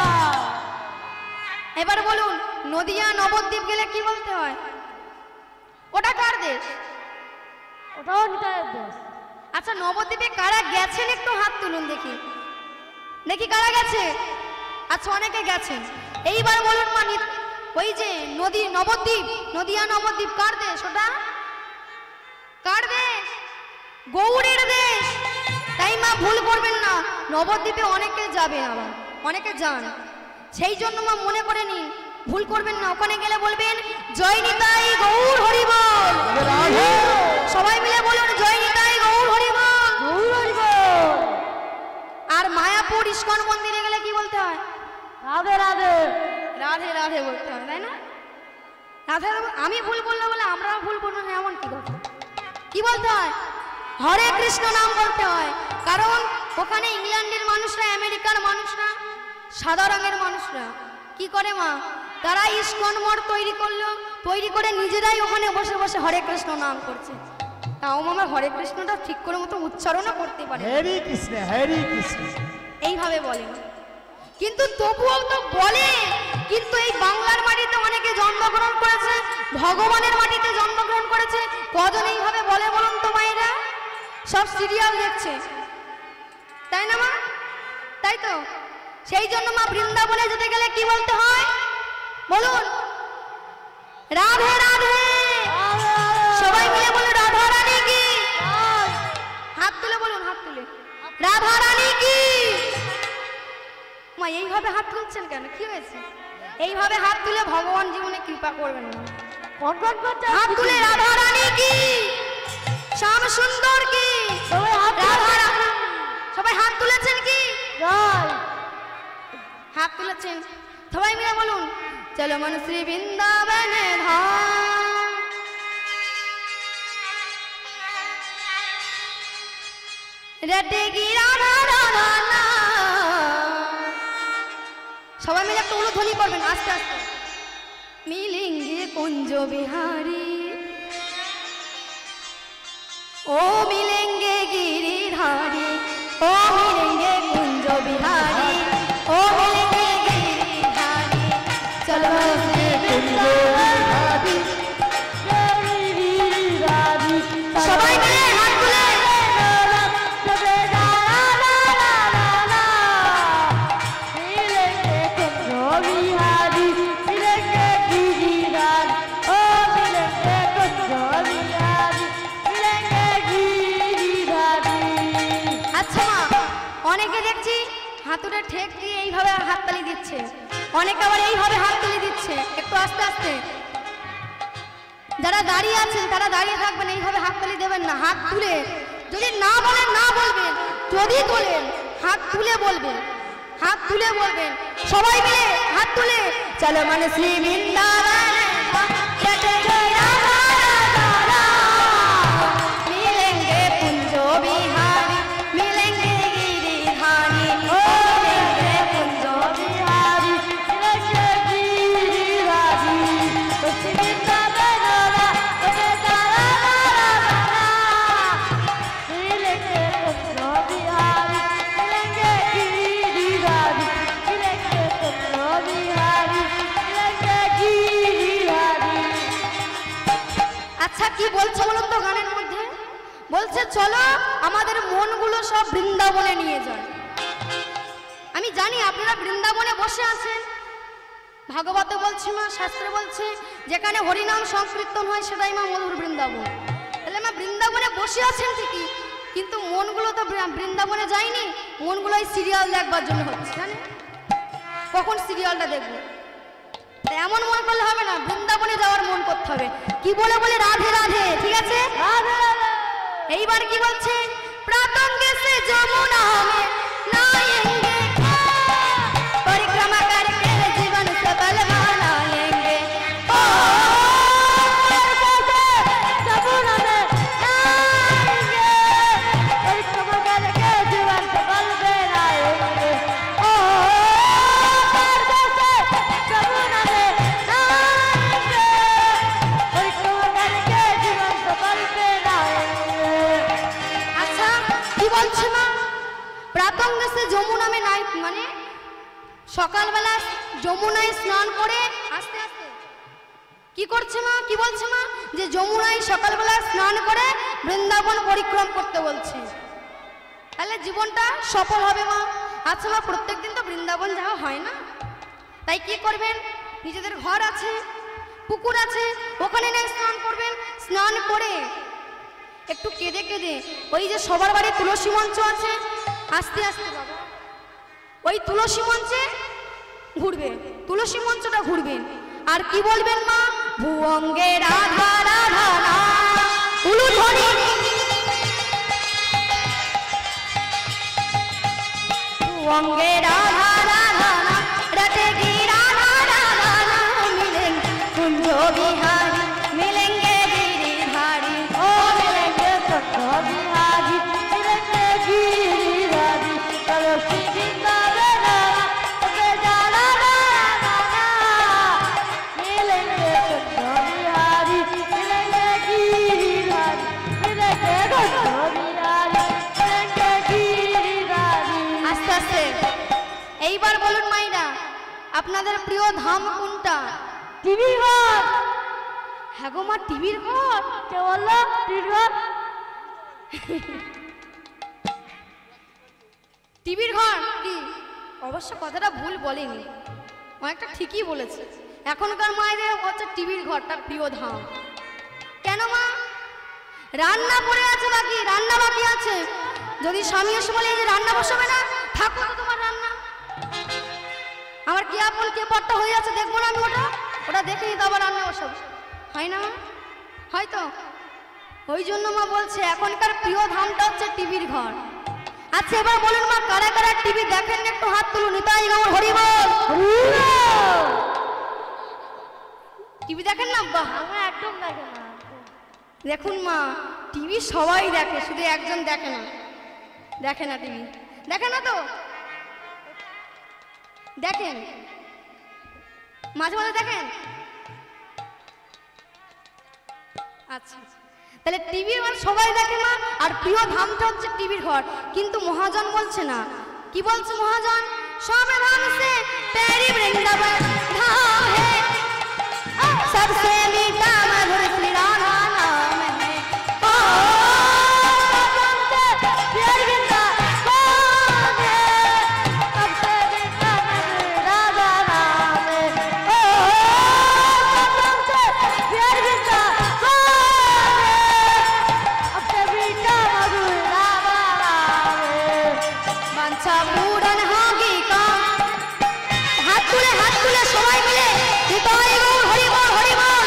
Speaker 2: এবার বলুন নদিয়া নবদ্বীপ গেলে কি বলতে হয়? ওটা কার দেশ?
Speaker 4: ওটাও নিতাইয়ের দেশ।
Speaker 2: আচ্ছা নবদ্বীপে কারা গেছেন একটু হাত তুলুন দেখি, দেখি কারা গেছে। আচ্ছা অনেকে গেছেন। এইবার বলুন মা, ওই যে নবদ্বীপ, নদিয়া নবদ্বীপ কার দেশ? ওটা কার দেশ? গৌড়ের দেশ। তাই মা ভুল করবেন না, নবদ্বীপে অনেকে যাবে, আবার অনেকে যান, সেই জন্য মা মনে করে নিন, ভুল করবেন না। ওখানে গেলে বলবেন জয় নিতাই গৌর হরিবল। সবাই মিলে বলুন জয় নিতাই গৌর হরিবল, গৌর হরিবল। আর মায়াপুর ইস্কন মন্দিরে গেলে কি বলতে হয়?
Speaker 4: রাধে রাধে,
Speaker 2: রাধে রাধে বলতে হয়, তাই না? রাধে। আমি ভুল বললে বলে আমরাও ভুল বলবো না, এমন কি কথা? কি বলতে হয়? হরে কৃষ্ণ নাম বলতে হয়। কারণ ওখানে ইংল্যান্ডের মানুষরা, আমেরিকার মানুষরা, সাদা রঙের মানুষরা কি করে মা, তারা ইস্কন মঠ তৈরি করলো, তৈরি করে নিজেরাই ওখানে বসে বসে হরে কৃষ্ণ নাম করছে। তাও মামা হরে কৃষ্ণটা ঠিক করে মতো উচ্চারণও করতে পারে,
Speaker 3: হরে কৃষ্ণ হরে কৃষ্ণ
Speaker 2: এইভাবে বলে। কিন্তু তবুও তো বলে, কিন্তু এই বাংলার মাটিতে অনেকে জন্মগ্রহণ করেছে, ভগবানের মাটিতে জন্মগ্রহণ করেছে, কজন এইভাবে বলে বলুন তো মায়েরা? সব সিরিয়াল দেখছে, তাই না মা? তাই তো, সেই জন্য মা বৃন্দাবনে যেতে গেলে কি বলতে হয় বলুন? রাধে রাধে। সবাই মিলে বলুন রাধা রানী কি। হাত তুলে বলুন, হাত তুলে রাধা রানী কি। মা এইভাবে হাত তুলছেন কেন, কি হয়েছে? এইভাবে হাত তুলে ভগবান জীবনে কৃপা করবেন না। হাত তুলে রাধা রানী কি, শ্যাম সুন্দর কি, সবাই হাত তুলেছেন কি? হাত তুলেছেন, সবাই মিলে বলুন চলো মন শ্রী বৃন্দাবনে ধাম। রটে গি রাধা রাধা না। সবাই মিলে একটু উলুধ্বনি করবেন আস্তে আস্তে। মিলেঙ্গে কুঞ্জ বিহারী, ও মিলেঙ্গে গিরিধারী, ও মিলেঙ্গে কুঞ্জ বিহারী, ও মিলেঙ্গে গিরিধারী, চলো শ্রী বৃন্দাবন। সবাই মিলে হাত তুলে অনেকে দেখছি হাতুড়ে ঠেক দিয়ে এইভাবে হাততালি দিচ্ছে, অনেকে আবার এইভাবে হাততালি দিচ্ছে। একটু আস্তে আস্তে, যারা দাঁড়িয়ে আছেন তারা দাঁড়িয়ে থাকবেন, এইভাবে হাততালি দেবেন না। হাত তুলে, যদি না বলেন না বলবেন, যদি তোলেন হাত তুলে বলবেন, হাত তুলে বলবেন। সবাই মিলে হাত তুলে চলো মানে শ্রী বৃন্দাবন। মিলেঙ্গে কুঞ্জ বিহারী, মিলেঙ্গে গিরিধারী, ও মিলেঙ্গে কুঞ্জ বিহারী, মিলেঙ্গে গিরিধারী, শ্রী বৃন্দাবন মিলেঙ্গে কুঞ্জ বিহারী, মিলেঙ্গে গিরিধারী, মিলেঙ্গে কুঞ্জ বিহারী, মিলেঙ্গে গিরিধারী। আচ্ছা কি বলছে বলুন তো গানের মধ্যে? বলছে চলো আমাদের মনগুলো সব বৃন্দাবনে নিয়ে যায়। আমি জানি আপনারা বৃন্দাবনে বসে আছেন, ভাগবতে বলছে মা, শাস্ত্রে বলছে যেখানে হরিনাম সংকীর্তন হয় সেটাই মা মধুর বৃন্দাবন। তাহলে মা বৃন্দাবনে বসে আছেন ঠিকই, কিন্তু মনগুলো তো বৃন্দাবনে যায়নি, মনগুলো এই সিরিয়াল দেখবার জন্য হচ্ছে, জানেন? কখন সিরিয়ালটা দেখবো? এমন মন করলে হবে না, বৃন্দাবনে যাওয়ার মন করতে হবে। কি বলে বলে রাধে রাধে, ঠিক আছে? এইবার কি বলছে? প্রাতঙ্গে সে যমুনা में नहाएंगे, परिक्रमा करके जीवन सफल बनाएंगे। ओ जमुना में नहाएंगे, परिक्रमा करके সকালবেলা যমুনায় স্নান করে আস্তে আস্তে কি করছে মা, কি বলছে মা, যে যমুনায় সকালবেলা স্নান করে বৃন্দাবন পরিক্রম করতে বলছে, তাহলে জীবনটা সফল হবে মা। আচ্ছা মা, প্রত্যেকদিন তো বৃন্দাবন যাওয়া হয় না, তাই কি করবেন, নিজেদের ঘর আছে, পুকুর আছে, ওখানে নিয়ে স্নান করবেন। স্নান করে একটু কেঁদে কেঁদে ওই যে সবার বাড়ি তুলসী মঞ্চ আছে, আস্তে আস্তে বাবা ওই তুলসী মঞ্চে ঘুরবে, তুলসী মঞ্চটা ঘুরবেন। আর কি বলবেন মা, ভুয়ঙ্গে রাধা রাধা না উলুধ্বনি, ভুয়ঙ্গে রাধা রাধা না রটে গি রাধা রাধা না মিলেন কুঞ্জ বিহারি মিলেंगे गिरिधारी
Speaker 4: ओ मिलेंगे कुंज बिहारी मिलेंगे गिरिधारी चलो वृंदावन ओके जाना ना मिलेंगे कुंज बिहारी मिलेंगे गिरिधारी मिलेंगे कुंज बिहारी मिलेंगे गिरिधारी।
Speaker 2: আস্তে আস্তে এইবার বলুন মাইরা, আপনাদের প্রিয় ধাম কোনটা?
Speaker 4: টিভি ঘর।
Speaker 2: হ্যাঁ গো মা, টিভির ঘর।
Speaker 4: কে বললো টিভি ঘর?
Speaker 2: টিভির ঘর কি? অবশ্য কথাটা ভুল বলেনি, অনেকটা ঠিকই বলেছে। এখনকার মায়েদের হচ্ছে টিভির ঘরটা প্রিয় ধাম। কেন মা? রান্না পড়ে আছে বাকি, রান্না বাকি আছে। যদি স্বামী এসে বলে যে রান্না বসাবে না, থাকো তো তোমার রান্না, আমার কে আপন কে পট্টা হয়ে আছে দেখবো না আমি, ওটা ওটা দেখে নিতে আবার রান্না বসাবো, হয় না মা? হয়তো ওই জন্য মা বলছে এখনকার প্রিয় ধামটা হচ্ছে টিভির ঘর। আচ্ছা এবার বলুন মা, কারা কারা টিভি দেখেন একটু হাত তুলুন। নিতাই গৌর হরি বল। টিভি দেখেন না? বাহ,
Speaker 4: আমি একদম দেখে না।
Speaker 2: দেখুন মা, টিভি সবাই দেখে, শুধু একজন দেখে না। দেখে না টিভি, দেখে না তো? দেখেন, মাঝে মাঝে দেখেন। আচ্ছা, তাহলে টিভি এবার সবাই দেখে মা, আর প্রিয় ধামটা হচ্ছে টিভির ঘর। কিন্তু মহাজন বলছে না, কি বলছে মহাজন? সবে ধাম সে তেরি বৃন্দাবন ধাম হে सबसे मीठा मधुर श्री राधा नाम है। ओ सबसे प्यार गिंदा कौन है?
Speaker 4: सबसे मीठा मधुर राधा नाम है। ओ सबसे प्यार गिंदा कौन है? सबसे मीठा मधुर राधा नाम है।
Speaker 2: বাঞ্ছা পূরণ হোগি কা, হাত তুলে সবাই মিলে নিতাই গৌর হরি বল হরি বল।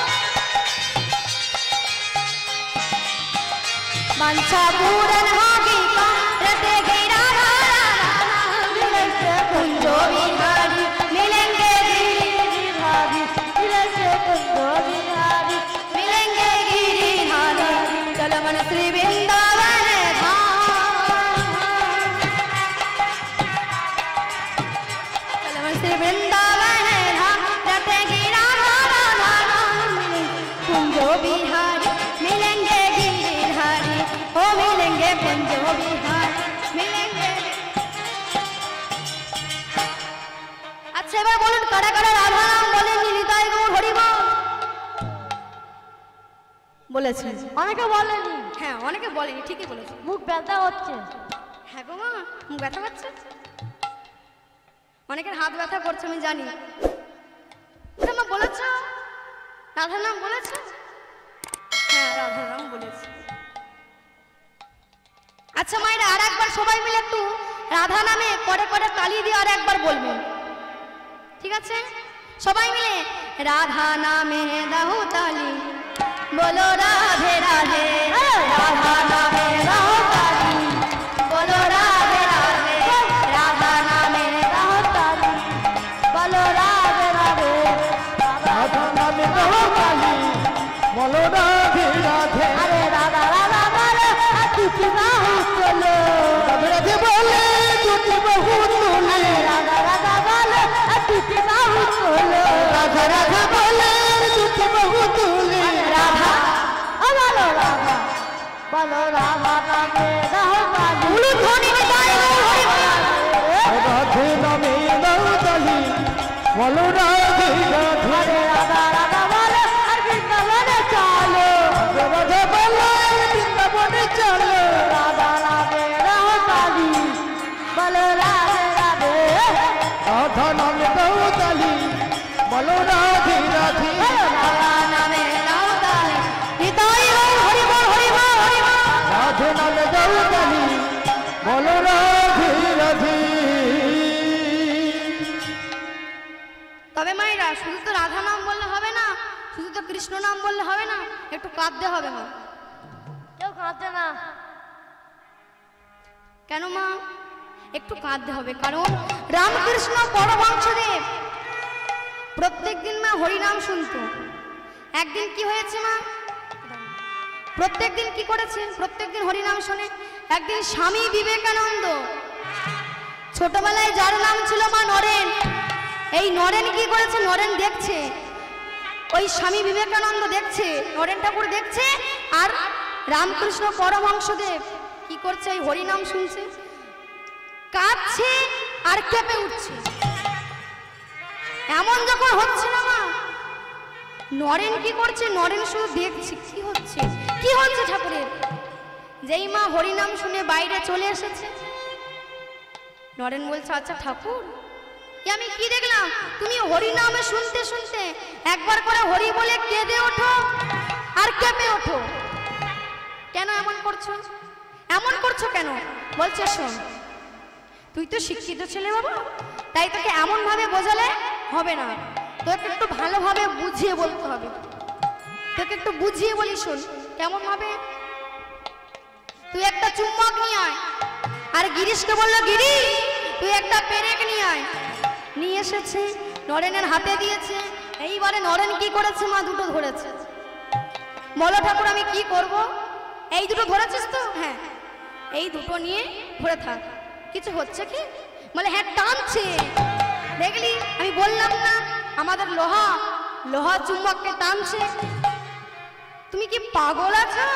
Speaker 2: বাঞ্ছা পূরণ হোগি কা রটে গই রাধা রাধা মিলেंगे কুঞ্জ বিহারি মিলেंगे गिरिधारी
Speaker 4: मिलेंगे कुंज बिहारी
Speaker 2: मिलेंगे गिरिधारी चलो मन श्री वृंदावन धाम, चलो मन श्री वृंदावन धाम रटे गी राधा राधा नाम मिलेंगे कुंज बिहारी मिलेंगे गिरिधारी ओ मिलेंगे कुंज बिहारी मिलेंगे। আচ্ছা এবার বলুন, কারা কারা রাধা নাম বলেননি? নিতাই গৌর হরি বল বলেছেন।
Speaker 4: অনেকে বলেনি,
Speaker 2: হ্যাঁ অনেকে বলেনি, ঠিকই বলেছে।
Speaker 4: মুখ ব্যথা হচ্ছে।
Speaker 2: হ্যাঁ গো মা, মুখ ব্যথা করছে, অনেকের হাত ব্যথা করছে আমি জানি। ওটা মা বলেছ, রাধার নাম বলেছ? হ্যাঁ রাধার নাম বলেছে। আচ্ছা মায়েরা, আর একবার সবাই মিলে একটু রাধা নামে করে করে তালি দিয়ে আর একবার বলবেন, ঠিক আছে? সবাই মিলে রাধা নামে দাও তালি, বলো রাধে রাধে, রাধা নামে দাও তালি, বলো রাধে রাধে, রাধা নামে দাও তালি, বলো রাধে রাধে,
Speaker 3: রাধা নামে দাও তালি, বলো রাধে রাধে।
Speaker 4: আরে রাধা রাধা বলে দুটি বাহু তোলো,
Speaker 3: রাধে রাধে বলে দুটি বাহু তোলে,
Speaker 4: রাধা রাধা বলে দুটি বাহু তোলো,
Speaker 3: রাধা রাধা বলে দুটি বাহু তোলে।
Speaker 2: রাধা
Speaker 4: বলো রাধা, বলো রাধা নামে দাও তালি।
Speaker 2: উলুধ্বনি নিতাই গৌর হরি বল।
Speaker 3: রাধে নামে দাও বলো রাধে রাধে
Speaker 4: আরে রাধা রাধা বলে আর বৃন্দাবনে চলো
Speaker 3: রাধে বলো বৃন্দাবনে চলো
Speaker 4: রাধা রাধে রাধালি বলো রাধে রাধে
Speaker 3: রাধা নামে গৌতালি বলো রাধে রাধে
Speaker 2: রাধা নামে রাউতালি নিতাই গৌর হরি বল হরি বল হরি বল।
Speaker 3: রাধে নামে গৌতালি বলো রাধে রাধে।
Speaker 2: তবে মায়েরা শুধু তো রাধা নাম বললে হবে না, শুধু তো কৃষ্ণ নাম বললে হবে না, একটু কাঁদতে হবে মা।
Speaker 4: কেউ কাঁদছে না
Speaker 2: কেন মা? একটু কাঁদতে হবে, কারণ রামকৃষ্ণ পরমহংসদেব প্রত্যেকদিন মা হরিনাম শুনতো। একদিন কি হয়েছে মা? প্রত্যেকদিন কি করেছে? প্রত্যেকদিন হরিনাম শুনে। একদিন স্বামী বিবেকানন্দ, ছোটবেলায় যার নাম ছিল মা নরেন, এই নরেন কি করেছে? নরেন দেখছে, ওই স্বামী বিবেকানন্দ দেখছে, নরেন ঠাকুর দেখছে, আর রামকৃষ্ণ পরমহংসদেব কি করছে? এই হরিনাম শুনছে, কাঁদছে আর কেঁপে উঠছে। এমন যখন হচ্ছে না মা, নরেন কি করছে? নরেন শুধু দেখছে কি হচ্ছে, কি হচ্ছে ঠাকুরের। যেই মা হরিনাম শুনে বাইরে চলে এসেছে, নরেন বলছে, আচ্ছা ঠাকুর, এ আমি কি দেখলাম? তুমি হরিনামে শুনতে শুনতে একবার করে হরি বলে কেঁদে ওঠো আর কেঁপে ওঠো, কেন এমন করছো? এমন করছো কেন? বলছে, শোন, তুই তো শিক্ষিত ছেলে বাবা, তাই তোকে এমন ভাবে বোঝালে হবে না, তোকে একটু ভালোভাবে বুঝিয়ে বলতে হবে। তোকে একটু বুঝিয়ে বলি, শোন কেমন ভাবে। তুই একটা চুম্বক নিয়ে আয়। আর গিরিশকে বললো, গিরিশ তুই একটা পেরেক নিয়ে আয়। নিয়ে এসেছে, নরেনের হাতে দিয়েছে। এইবারে নরেন কি করেছে মা? দুটো ধরেছে। বলো ঠাকুর আমি কি করব? এই দুটো ধরেছিস তো? হ্যাঁ, এই দুটো নিয়ে ধরে থাক। কিছু হচ্ছে কি? বলে হ্যাঁ, টানছে। দেখলি, আমি বললাম না আমাদের লোহা লোহা চুম্বককে টানছে। তুমি কি পাগল আছো?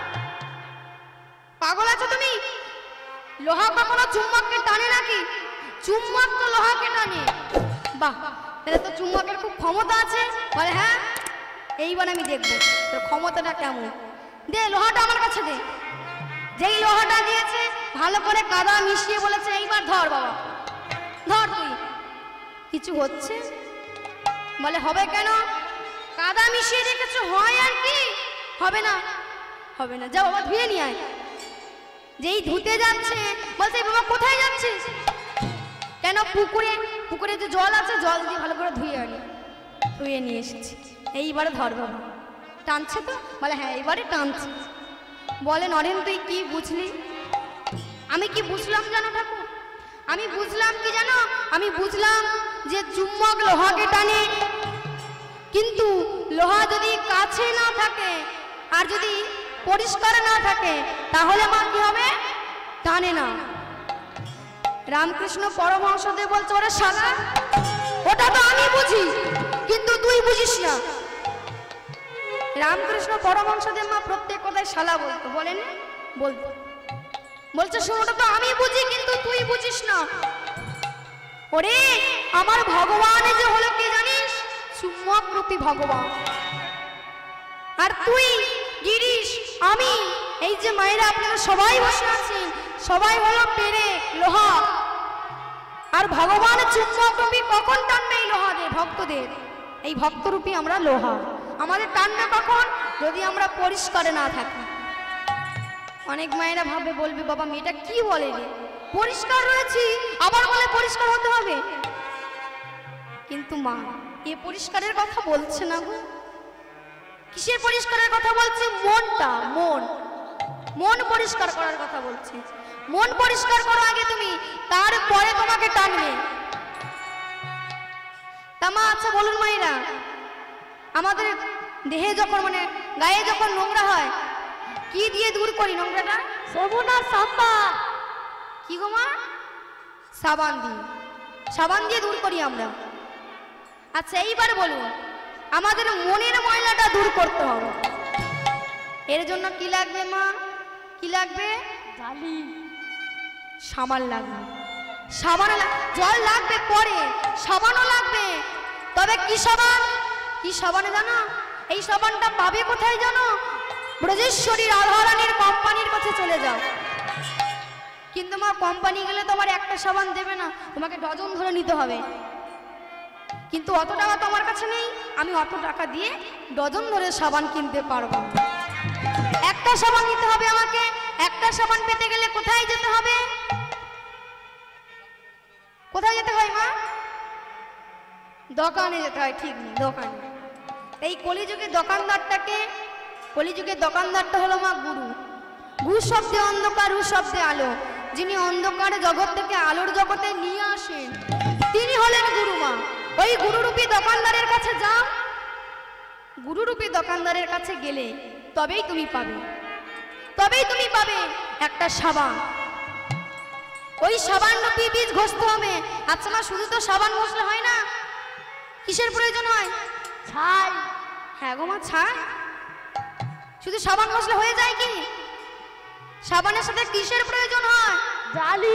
Speaker 2: পাগল আছো তুমি? লোহা কখনো চুম্বককে টানে নাকি? চুম্বক তো লোহাকে টানে। বাহ, তাহলে তো চুম্বকের খুব ক্ষমতা আছে। বলে হ্যাঁ, এইবার আমি দেখবো তোর ক্ষমতাটা কেমন। দে লোহাটা আমার কাছে দে। যেই লোহাটা দিয়েছে, ভালো করে কাদা মিশিয়ে বলেছে, এইবার ধর বাবা, ধর তুই। কিছু হচ্ছে? বলে হবে কেন? কাদা মিশিয়ে রেখেছো, হয় আর কি? হবে না, হবে না, যা বাবা ধুয়ে নিয়ে আয়। যেই ধুতে যাচ্ছে, বলছে বাবা কোথায় যাচ্ছিস? কেন? পুকুরে, পুকুরে যে জল আছে, জল দিয়ে ভালো করে ধুয়ে আনি। ধুয়ে নিয়ে এসেছি, এইবারে ধর বাবা। টানছে তো? বলে হ্যাঁ, এইবারে টানছে। বলে নরেন তুই কি বুঝলি? আমি কি বুঝলাম জানো ঠাকুর? আমি বুঝলাম কি জানো? আমি বুঝলাম যে চুম্বক লোহাকে টানে, কিন্তু লোহা যদি কাছে না থাকে আর যদি পরিষ্কার না থাকে, তাহলে মা কি হবে? টানে না। রামকৃষ্ণ পরমহংসদেব বলছে, ওরে শালা, ওটা তো আমি বুঝি, কিন্তু তুই বুঝিস না। রামকৃষ্ণ পরমহংসদেব মা প্রত্যেক কথায় শালা বলতো, বলেন? বলতো। বলছে শোন, ওটা তো আমি বুঝি, কিন্তু তুই বুঝিস না। ওরে আমার ভগবান যে হলো কি জানিস? চুম্বক রূপী ভগবান। আর তুই গিরিশ, আমি, এই যে মায়েরা আপনারা সবাই বসে আছেন, সবাই হলো পেরেক, লোহা। আর ভগবান চুম্বক রূপী কখন টানবে এই লোহাদের? ভক্তদের। এই ভক্তরূপী আমরা লোহা, আমাদের টানবে কখন? যদি আমরা পরিষ্কারে না থাকি। অনেক মায়েরা ভাবে, বলবে বাবা মেয়েটা কি বলে রে, পরিষ্কার রয়েছি আবার বলে পরিষ্কার হতে হবে। কিন্তু মা এ পরিষ্কারের কথা বলছে না গো। কিসের পরিষ্কারের কথা বলছে? মনটা, মন, মন পরিষ্কার করার কথা বলছে। মন পরিষ্কার করো আগে তুমি, তারপরে তোমাকে টানবে। তা মা আচ্ছা বলুন মায়েরা, আমাদের দেহে যখন মানে গায়ে যখন নোংরা হয়, কি দিয়ে দূর করি নোংরাটা?
Speaker 4: সাবান আর সাম্বা।
Speaker 2: কি গো মা? সাবান দিয়ে। সাবান দিয়ে দূর করি আমরা। আচ্ছা এইবার বলুন, আমাদের মনের ময়লাটা দূর করতে হবে, এর জন্য কি লাগবে মা? কি লাগবে?
Speaker 4: জালি।
Speaker 2: সাবান লাগবে। সাবান জল লাগবে, পরে সাবানও লাগবে। তবে কি সাবান? কি সাবান জানো? এই সাবানটা পাবে কোথায় জানো? ব্রজেশ্বরী রাধারানীর কোম্পানির কাছে চলে যাও। কিন্তু মা কোম্পানি গেলে তোমার একটা সাবান দেবে না, তোমাকে ডজন ধরে নিতে হবে। কিন্তু অত টাকা তো আমার কাছে নেই, আমি অত টাকা দিয়ে ডজন ধরে সাবান কিনতে পারবো। একটা সাবান নিতে হবে আমাকে। একটা সাবান পেতে গেলে কোথায় যেতে হবে? কোথায় যেতে হয় মা? দোকানে যেতে হয়। ঠিক নেই, দোকানে। এই কলিযুগে দোকানদারটাকে, কলিযুগের দোকানদারটা হলো মা গুরু। ঘু শব্দে অন্ধকার, রু শব্দে আলো। যিনি অন্ধকার জগৎ থেকে আলোর জগতে নিয়ে আসেন তিনি হলেন গুরু মা। ওই গুরুরূপী দোকানদারের কাছে যাও। গুরুরূপী দোকানদারের কাছে গেলে তবেই তুমি পাবে, তবেই তুমি পাবে একটা সাবান। ওই সাবান রূপী বীজ ঘষতে হবে। আচ্ছা মা, শুধু তো সাবান ঘষলে হয় না, কিসের প্রয়োজন হয়?
Speaker 4: ছাই।
Speaker 2: হ্যাঁ গো মা, ছাই। শুধু সাবান ঘষলে হয়ে যায় কি? সাবানের সাথে কিসের প্রয়োজন হয়?
Speaker 4: জালি।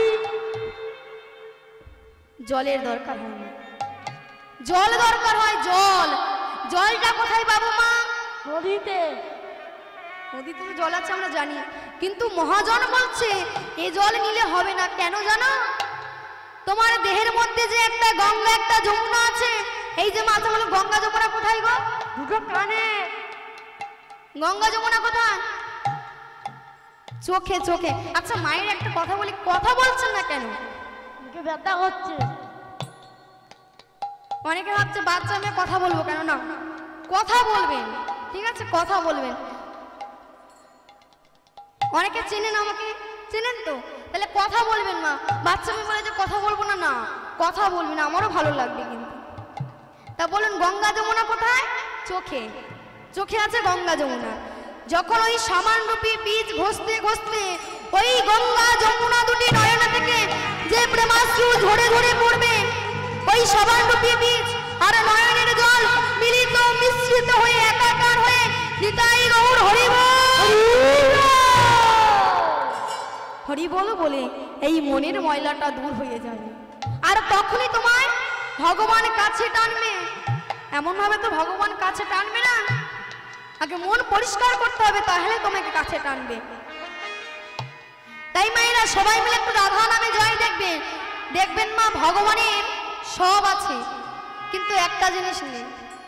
Speaker 2: জলের দরকার হয় না, জল দরকার হয়। জল, জলটা কোথায় পাবো মা?
Speaker 4: নদীতে।
Speaker 2: নদীতে তো জল আছে আমরা জানি, কিন্তু মহাজন বলছে এ জল নিলে হবে না। কেন জানো? তোমার দেহের মধ্যে যে একটা গঙ্গা একটা যমুনা আছে, এই যে মাথা বলো গঙ্গা যমুনা কোথায় গো?
Speaker 4: দুটো কানে।
Speaker 2: গঙ্গা যমুনা কোথায়? চোখে, চোখে। আচ্ছা মায়ের একটা কথা বলি, কথা বলছেন না কেন?
Speaker 4: মুখে ব্যথা হচ্ছে।
Speaker 2: অনেকে ভাবছে বাচ্চা মেয়ে কথা বলবো কেন? না, কথা বলবেন, ঠিক আছে, কথা বলবেন। অনেকে চেনেন আমাকে, চেনেন তো, তাহলে কথা বলবেন মা। বাচ্চা মেয়ে বলে যে কথা বলবো না, না কথা বলবেন, আমারও ভালো লাগবে কিন্তু। তা বলুন গঙ্গা যমুনা কোথায়? চোখে, চোখে আছে গঙ্গা যমুনা। যখন ওই সামান রূপী বীজ ঘষতে ঘষতে ওই গঙ্গা যমুনা দুটি নয়না থেকে যে প্রেমাশ্রু ঝরে ঝরে পড়বে, ওই সাবান রূপী বীজ আর নয়নের জল মিলিত মিশ্রিত হয়ে একাকার হয়ে নিতাই গৌর হরি বল, হরি বল বলে এই মনের ময়লাটা দূর হয়ে যাবে। আর তখনই তোমায় ভগবান কাছে টানবে। এমন ভাবে তো ভগবান কাছে টানবে না, আগে মন পরিষ্কার করতে হবে, তাহলে তোমাকে কাছে টানবে। তাই মায়েরা সবাই মিলে একটু রাধা নামে জয় দেখবে। দেখবেন মা ভগবানের সব আছে, কিন্তু একটা জিনিস নেই।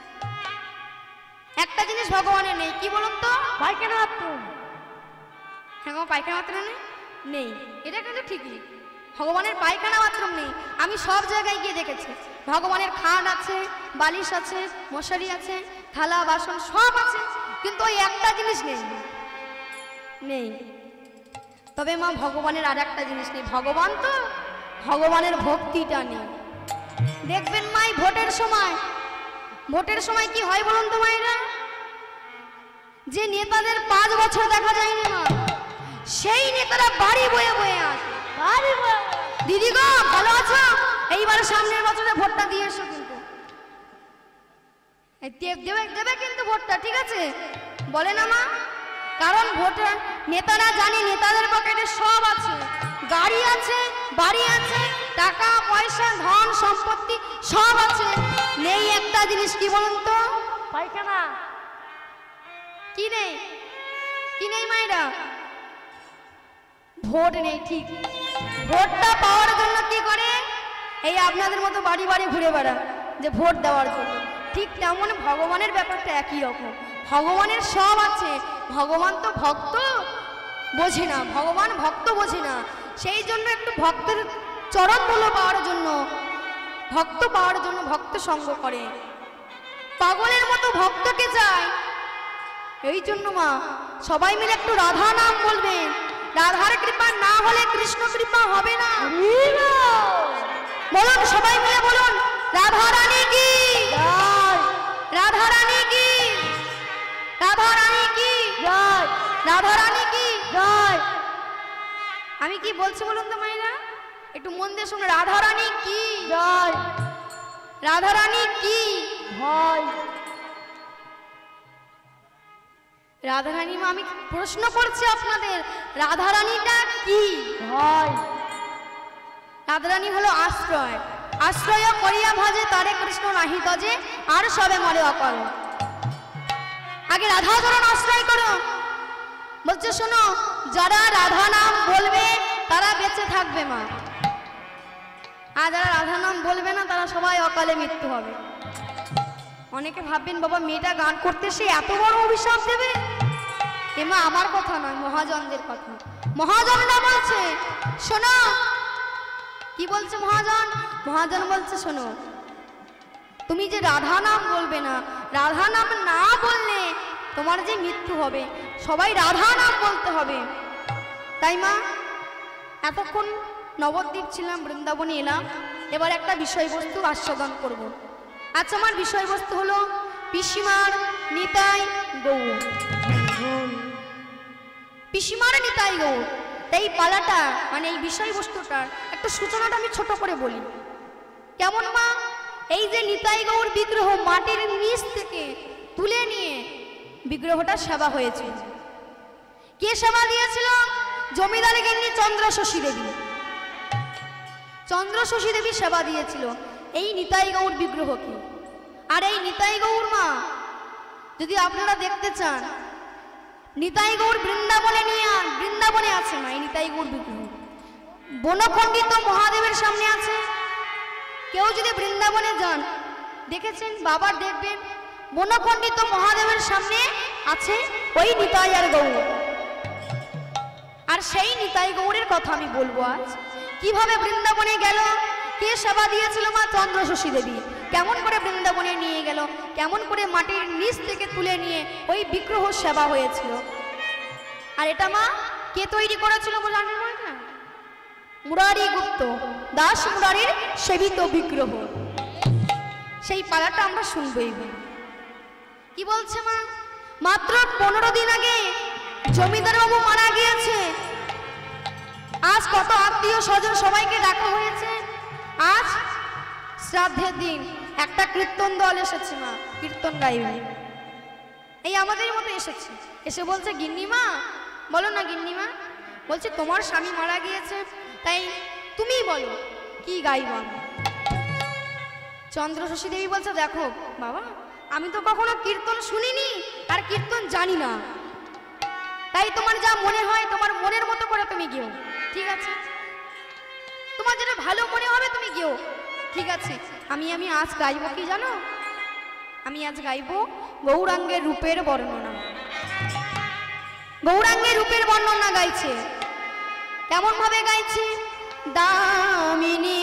Speaker 2: একটা জিনিস ভগবানের নেই, কি বলুন তো?
Speaker 4: পায়খানা বাথরুম।
Speaker 2: হ্যাঁ গো, পায়খানা বাথরুম নেই, এটা কিন্তু ঠিকই। ভগবানের পায়খানা বাথরুম নেই। আমি সব জায়গায় গিয়ে দেখেছি ভগবানের খাট আছে, বালিশ আছে, মশারি আছে, থালা বাসন সব আছে, কিন্তু ওই একটা জিনিস নেই, নেই। তবে মা ভগবানের আর একটা জিনিস নেই। ভগবান তো, ভগবানের ভক্তিটা নেই। দেখবেন মা ভোটের সময়, ভোটের সময় কি হয় বলুন তো মায়েরা? যে নেতাদের 5 বছর দেখা যায়নি মা, সেই নেতারা বাড়ি বয়ে বয়ে আসে। দিদি গো ভালো আছো? এইবার সামনের বছরে ভোটটা দিয়ে এসো, কিন্তু দেবে দেবে কিন্তু ভোটটা, ঠিক আছে? বলে না মা, কারণ ভোটার নেতারা জানে নেতাদের পকেটে সব আছে, গাড়ি আছে, বাড়ি আছে, টাকা পয়সা ধন সম্পত্তি সব আছে, নেই একটা জিনিস, কি বলুন তো?
Speaker 4: পায়খানা।
Speaker 2: কি নেই? কি নেই মায়েরা? ভোট নেই। ঠিক, ভোটটা পাওয়ার জন্য কি করে? এই আপনাদের মতো বাড়ি বাড়ি ঘুরে বেড়া যে ভোট দেওয়ার জন্য। ঠিক তেমন ভগবানের ব্যাপারটা একই রকম। ভগবানের সব আছে, ভগবান তো ভক্ত বোঝে না, ভগবান ভক্ত বোঝে না। সেই জন্য একটু ভক্তের চরণগুলো পাওয়ার জন্য, ভক্ত পাওয়ার জন্য ভক্ত সঙ্গ করে, পাগলের মতো ভক্তকে চায়। এই জন্য মা সবাই মিলে একটু রাধা নাম বলবেন। রাধার কৃপা না হলে কৃষ্ণ কৃপা হবে না। বলুন সবাই মিলে বলুন, রাধা রানী কি জয়, রাধা রানী কি, রাধা রানী কি জয়, রাধা রানী কি জয়। আমি কি বলছি বলুন তো মায়েরা, একটু মন দিয়ে শুনুন। রাধা রানী কি জয়, রাধা রানী কি
Speaker 4: ভয়।
Speaker 2: রাধারানী মা, আমি প্রশ্ন করছি আপনাদের, রাধারানীটা কি?
Speaker 4: ভয়।
Speaker 2: রাধারানী হলো আশ্রয়, আশ্রয় করিয়া ভাজে তারে কৃষ্ণ নাহি তজে, আর সবে মরে অকল। আগে রাধা চরণ আশ্রয় করো। বলছে শোনো, যারা রাধা নাম বলবে তারা বেঁচে থাকবে মা, আর যারা রাধা নাম বলবে না তারা সবাই অকালে মৃত্যু হবে। অনেকে ভাববেন বাবা মেয়েটা গান করতে সে এত বড় অভিশাপ দেবে। এমা আমার কথা নয়, মহাজনদের কথা। মহাজনরা বলছে শোনো, কি বলছে মহাজন? মহাজন বলছে শোনো, তুমি যে রাধা নাম বলবে না, রাধা নাম না বললে তোমার যে মৃত্যু হবে, সবাই রাধা নাম বলতে হবে। তাই মা এতক্ষণ নবদ্বীপ ছিলাম, বৃন্দাবনে এলাম, এবার একটা বিষয়বস্তু আস্বাদন করব। আচ্ছা, আমার বিষয়বস্তু হলো পিসিমার নিতাই গৌর। পিসিমার নিতাই গৌর, এই পালাটা মানে এই বিষয়বস্তুটার একটা সূচনাটা আমি ছোট করে বলি। কেমন মা? এই যে নিতাই গৌর বিগ্রহ মাটির নিচ থেকে তুলে নিয়ে বিগ্রহটা সেবা হয়েছে। কে সেবা দিয়েছিল? জমিদারের গিন্নি চন্দ্রশশী দেবী। চন্দ্রশশী দেবী সেবা দিয়েছিল এই নিতাই গৌর বিগ্রহকে। আর এই নিতাই গৌর মা যদি আপনারা দেখতে চান, নিতাই গৌর বৃন্দাবনে বৃন্দাবনে আছে মা এই নিতাই গৌর বিগ্রহ। বনখণ্ডিত মহাদেবের সামনে আছে। কেউ যদি বৃন্দাবনে যান দেখেছেন, বাবার দেখবেন বনখণ্ডিত মহাদেবের সামনে আছে ওই নিতাই আর গৌর। আর সেই নিতাই গৌরের কথা আমি বলবো আজ। কিভাবে বৃন্দাবনে গেল, কে সেবা দিয়েছিল? মা চন্দ্রশশী দেবী। কেমন করে বৃন্দাবনে নিয়ে গেল, কেমন করে মাটির নিচ থেকে তুলে নিয়ে ওই বিগ্রহ সেবা হয়েছিল। আর এটা মা কে তৈরি করেছিল জানেন না? মুরারি গুপ্ত, দাস মুরারির সেবিত বিগ্রহ। সেই পালাটা আমরা শুনবই। কি বলছে মা? মাত্র 15 দিন আগে জমিদার বাবু মারা গিয়েছে। আজ কত আত্মীয় স্বজন সবাইকে ডাকা হয়েছে। আজ শ্রাদ্ধের দিন একটা কীর্তন দল এসেছে মা, কীর্তন গাইবে। এই আমাদের মতো এসেছে, এসে বলছে গিন্নিমা, বলো না গিন্নিমা, বলছে তোমার স্বামী মারা গিয়েছে, তাই তুমি বলো কি গাইব। চন্দ্রশশী দেবী বলছে দেখো বাবা, আমি তো কখনো কীর্তন শুনিনি আর কীর্তন জানি না, তাই তোমার যা মনে হয় তোমার মনের মতো করে তুমি গেও। ঠিক আছে, তোমার যেটা ভালো মনে হবে তুমি গেও। ঠিক আছে, আমি আজ গাইব কি জানো? আমি আজ গাইব গৌরাঙ্গের রূপের বর্ণনা। গৌরাঙ্গের রূপের বর্ণনা গাইছে। কেমন ভাবে গাইছে? দামিনী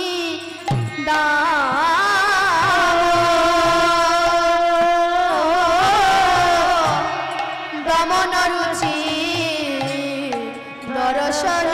Speaker 2: দমন রুচি দর্শন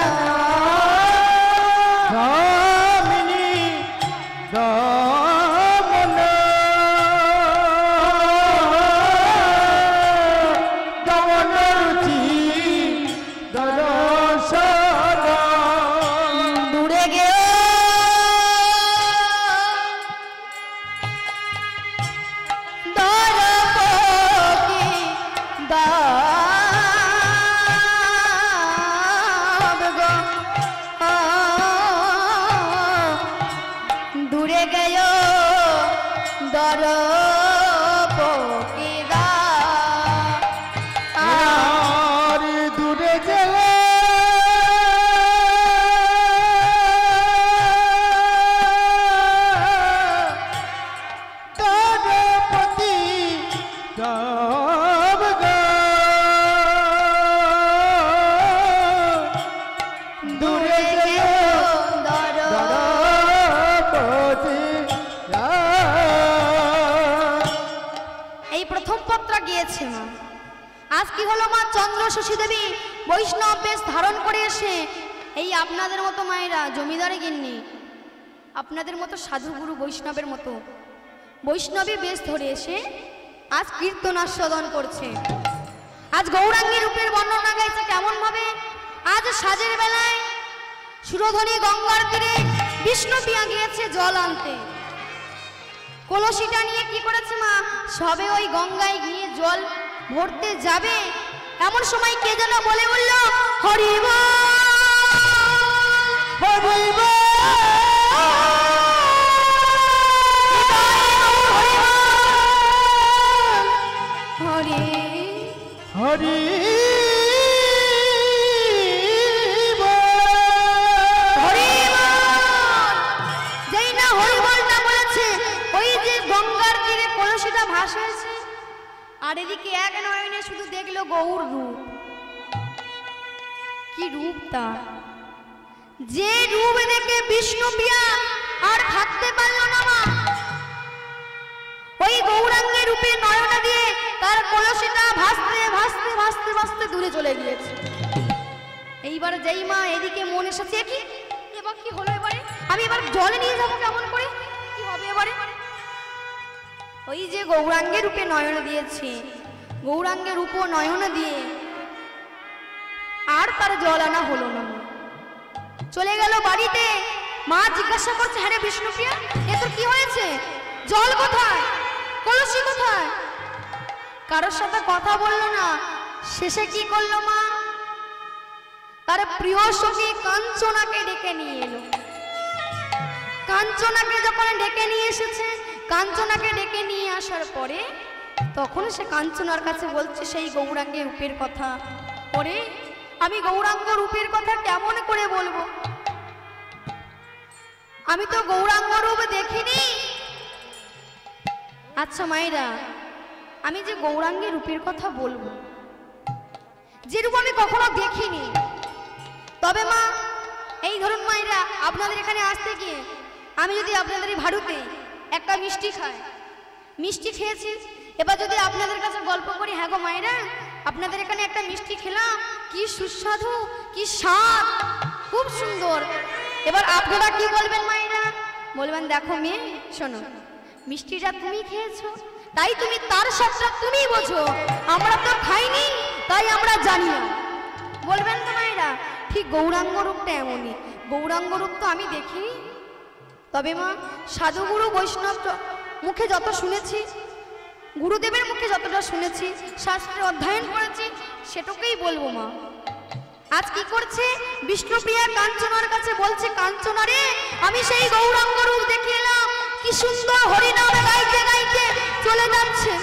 Speaker 2: চন্দ্রশশী দেবী বৈষ্ণব বেশ ধারণ করে এসে এই আপনাদের মতো মায়েরা জমিদারে গিন্নি, আপনাদের মতো সাধুগুরু বৈষ্ণবের মতো বৈষ্ণবী বেশ ধরে এসে আজ কীর্তন আস্বাদন করছে। আজ গৌরাঙ্গী রূপের বর্ণনা গাইছে। কেমন ভাবে? আজ সাজের বেলায় সুরধনী গঙ্গার তীরে বিষ্ণু পিয়া গিয়েছে জল আনতে। কলসিটা নিয়ে কি করেছে মা? সবে ওই গঙ্গায় গিয়ে জল ভরতে যাবে, এমন সময় কে যেন বলে উঠল হরি বল হরি বল। হরি
Speaker 3: হরি
Speaker 2: যেই না হরিবলটা বলেছে ওই যে গঙ্গার তীরে কলসিটা ভাসেছে আর এদিকে এক নয়নে শুধু দেখলো গৌর রূপ। কি রূপ তার! যে রূপ দেখে বিষ্ণুপ্রিয়া আর থাকতে পারলো না মা। ওই গৌরাঙ্গের রূপে নয়না দিয়ে তার কলসিটা ভাসতে ভাসতে ভাসতে ভাসতে দূরে চলে গিয়েছে। এইবার যেই মা এদিকে মন এসেছে, কি এবার কি হলো, এবারে আমি এবার জলে নিয়ে যাবো কেমন করে, কি হবে এবারে? ওই যে গৌরাঙ্গের রূপে নয়ন দিয়েছে, গৌরাঙ্গের রূপ নয়ন দিয়ে আর তার জল আনা হলো না। চলে গেল বাড়িতে। মা জিজ্ঞাসা করছে, হ্যাঁ রে বিষ্ণুপ্রিয়া, এ তোর কি হয়েছে? জল কোথায়, কলসি কোথায়? কারোর সাথে কথা বললো না। শেষে কি করলো মা? তার প্রিয় সখী কাঞ্চনাকে ডেকে নিয়ে এলো। কাঞ্চনাকে যখন ডেকে নিয়ে এসেছে, কাঞ্চনাকে ডেকে নিয়ে আসার পরে তখন সে কাঞ্চনার কাছে বলছে সেই গৌরাঙ্গের রূপের কথা। ওরে, আমি গৌরাঙ্গ রূপের কথা কেমন করে বলবো? আমি তো গৌরাঙ্গ রূপ দেখিনি। আচ্ছা মায়েরা, আমি যে গৌরাঙ্গের রূপের কথা বলবো, যে রূপ আমি কখনো দেখিনি, তবে মা এই ধরুন মায়েরা, আপনাদের এখানে আসতে গিয়ে আমি যদি আপনাদের ভাড়ুতে একটা মিষ্টি খাই, মিষ্টি খেয়েছি, এবার যদি আপনাদের কাছে গল্প করি, হ্যাঁ গো মায়েরা আপনাদের এখানে একটা মিষ্টি খেলাম, কি সুস্বাদু, কি স্বাদ, খুব সুন্দর। এবার আপনারা কি বলবেন মায়েরা? বলবেন, দেখো মেয়ে শোনো, মিষ্টিটা তুমি খেয়েছো তাই তুমি তার স্বাদটা তুমি বোঝো, আমরা তো খাইনি তাই আমরা জানি না। বলবেন তো মায়েরা? ঠিক গৌরাঙ্গ রূপটা এমনই। গৌরাঙ্গ রূপ তো আমি দেখিনি, তবে মা সাধুগুরু বৈষ্ণব মুখে যত শুনেছি, গুরুদেবের মুখে যতটা শুনেছি, শাস্ত্রে অধ্যয়ন করেছি, সেটুকুই বলবো মা। আজ কি করছে বিষ্ণুপ্রিয়া কাঞ্চনার কাছে বলছে, কাঞ্চনা রে, আমি সেই গৌরাঙ্গ রূপ দেখে এলাম, কি সুন্দর হরিনামে গাইতে গাইতে চলে যাচ্ছে।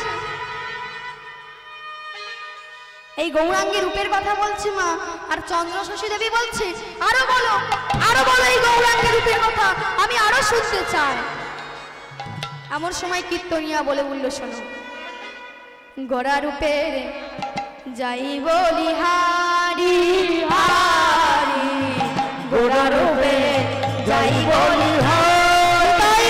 Speaker 2: এই গৌরাঙ্গের রূপের কথা বলছে মা। আর চন্দ্র শশী দেবী বলছে, আরো বলো, আরো বলো এই গৌরাঙ্গের রূপের কথা, আমি আরো শুনতে চাই। এমন সময় কীর্তনিয়া বলে বলল, শোনো, গোরা রূপের যাই বলি হারি হারি, গোরা রূপে যাই বলি হারি,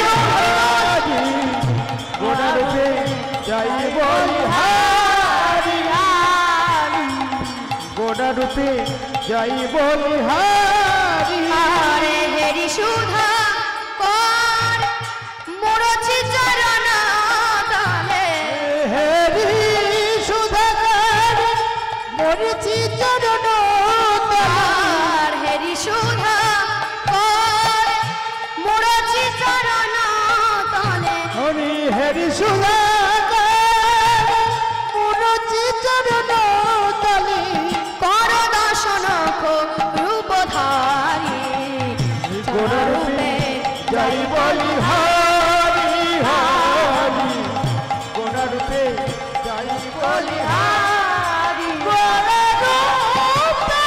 Speaker 3: গোরা রূপে যাই বলি হারি হারি, গোরা রূপে যাই বলি হারি
Speaker 2: আরে হেরি সুধা কর মোরছি চরণ তলে,
Speaker 3: হেরি সুধাকর মরিচি চরণ
Speaker 2: আর হেরি সুধা কর মোরছি চরণ তলে,
Speaker 3: হরি হেরি সুধাকর মরিচি চরণ তলে,
Speaker 2: কর দর্শন রূপধারী,
Speaker 3: গোরা রূপে যাই বলি হারি হারি, গোরা রূপে যাই বলি হারি, গোরা রূপে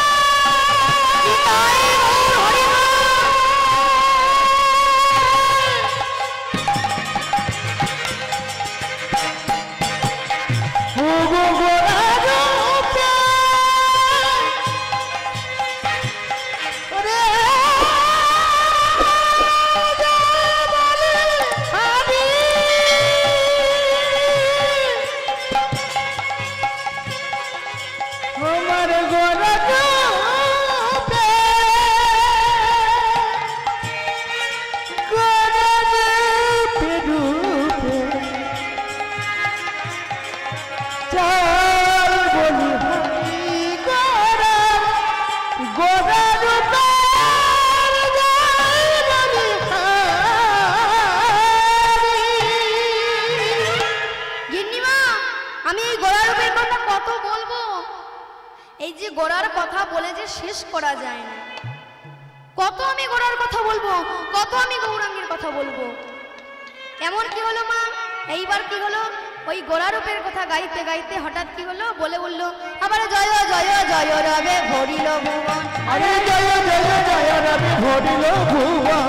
Speaker 3: গোরা রূপে রে আমার গোরা রূপে, গোরা রূপে রূপে চাই বলি হারি, গোরা গোরা রূপে যাই বলি হারি।
Speaker 2: গিন্নিমা, আমি এই গোড়ার রূপের কথা কত বলবো, এই যে গোড়ার কথা বলে যে শেষ করা যায় না। কত আমি গোড়ার কথা বলবো, কত আমি গৌরাঙ্গের কথা বলবো। এমন কি হলো মা, এইবার কি হলো, ওই গোড়ারূপের কথা গাইতে গাইতে হঠাৎ কি হলো, বলে বললো আবার জয় জয় জয় রবে ভরিল ভুবন।
Speaker 3: আরে জয় জয় জয় রবে ভরিল ভুবন।